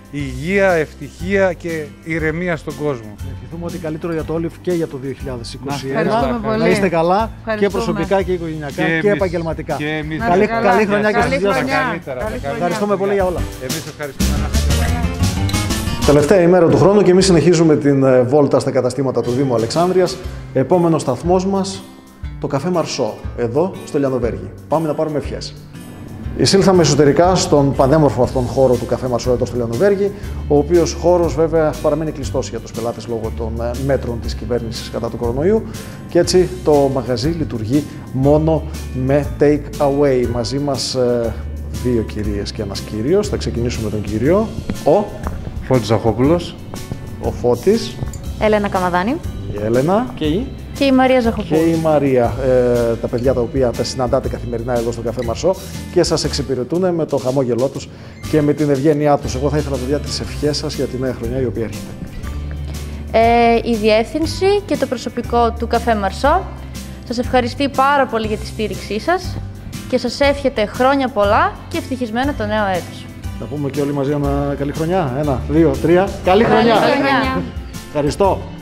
υγεία, ευτυχία και ηρεμία στον κόσμο. Ευχηθούμε ότι καλύτερο για το Όλιβ και για το 2021. Να είστε καλά και προσωπικά και οικογενειακά και επαγγελματικά. Καλή χρονιά και στους δυο σας. Ευχαριστούμε πολύ για όλα. Εμείς ευχαριστούμε. Τελευταία ημέρα του χρόνου και εμείς συνεχίζουμε την βόλτα στα καταστήματα του Δήμου Αλεξάνδρειας. Επόμενος σταθμός μας, το καφέ Μαρσό, εδώ στο Λιανοβέργη. Πάμε να πάρουμε ευχές. Εισήλθαμε εσωτερικά στον πανέμορφο αυτόν χώρο του καφέ Μαρσό εδώ στο Λιανοβέργη, ο οποίος χώρος βέβαια παραμένει κλειστός για τους πελάτες λόγω των μέτρων της κυβέρνησης κατά του κορονοϊού και έτσι το μαγαζί λειτουργεί μόνο με take away. Μαζί μας δύο κυρίες και ένας κύριος. Θα ξεκινήσουμε με τον κύριο. Φώτης Ζαχόπουλος. Ο Φώτης. Έλενα Καμαδάνη. Η Έλενα. Και η Μαρία Ζαχοπούλου. Και η Μαρία, τα παιδιά τα οποία τα συναντάτε καθημερινά εδώ στο καφέ Μαρσό και σας εξυπηρετούν με το χαμόγελό τους και με την ευγένειά τους. Εγώ θα ήθελα, παιδιά, τις ευχές σας για τη νέα χρονιά η οποία έρχεται. Η διεύθυνση και το προσωπικό του καφέ Μαρσό σας ευχαριστεί πάρα πολύ για τη στήριξή σας και σας εύχεται χρόνια πολλά και ευτυχισμένο το νέο έτος. Θα πούμε και όλοι μαζί ένα καλή χρονιά. 1, 2, 3. Καλή χρονιά! Καλή χρονιά. Ευχαριστώ.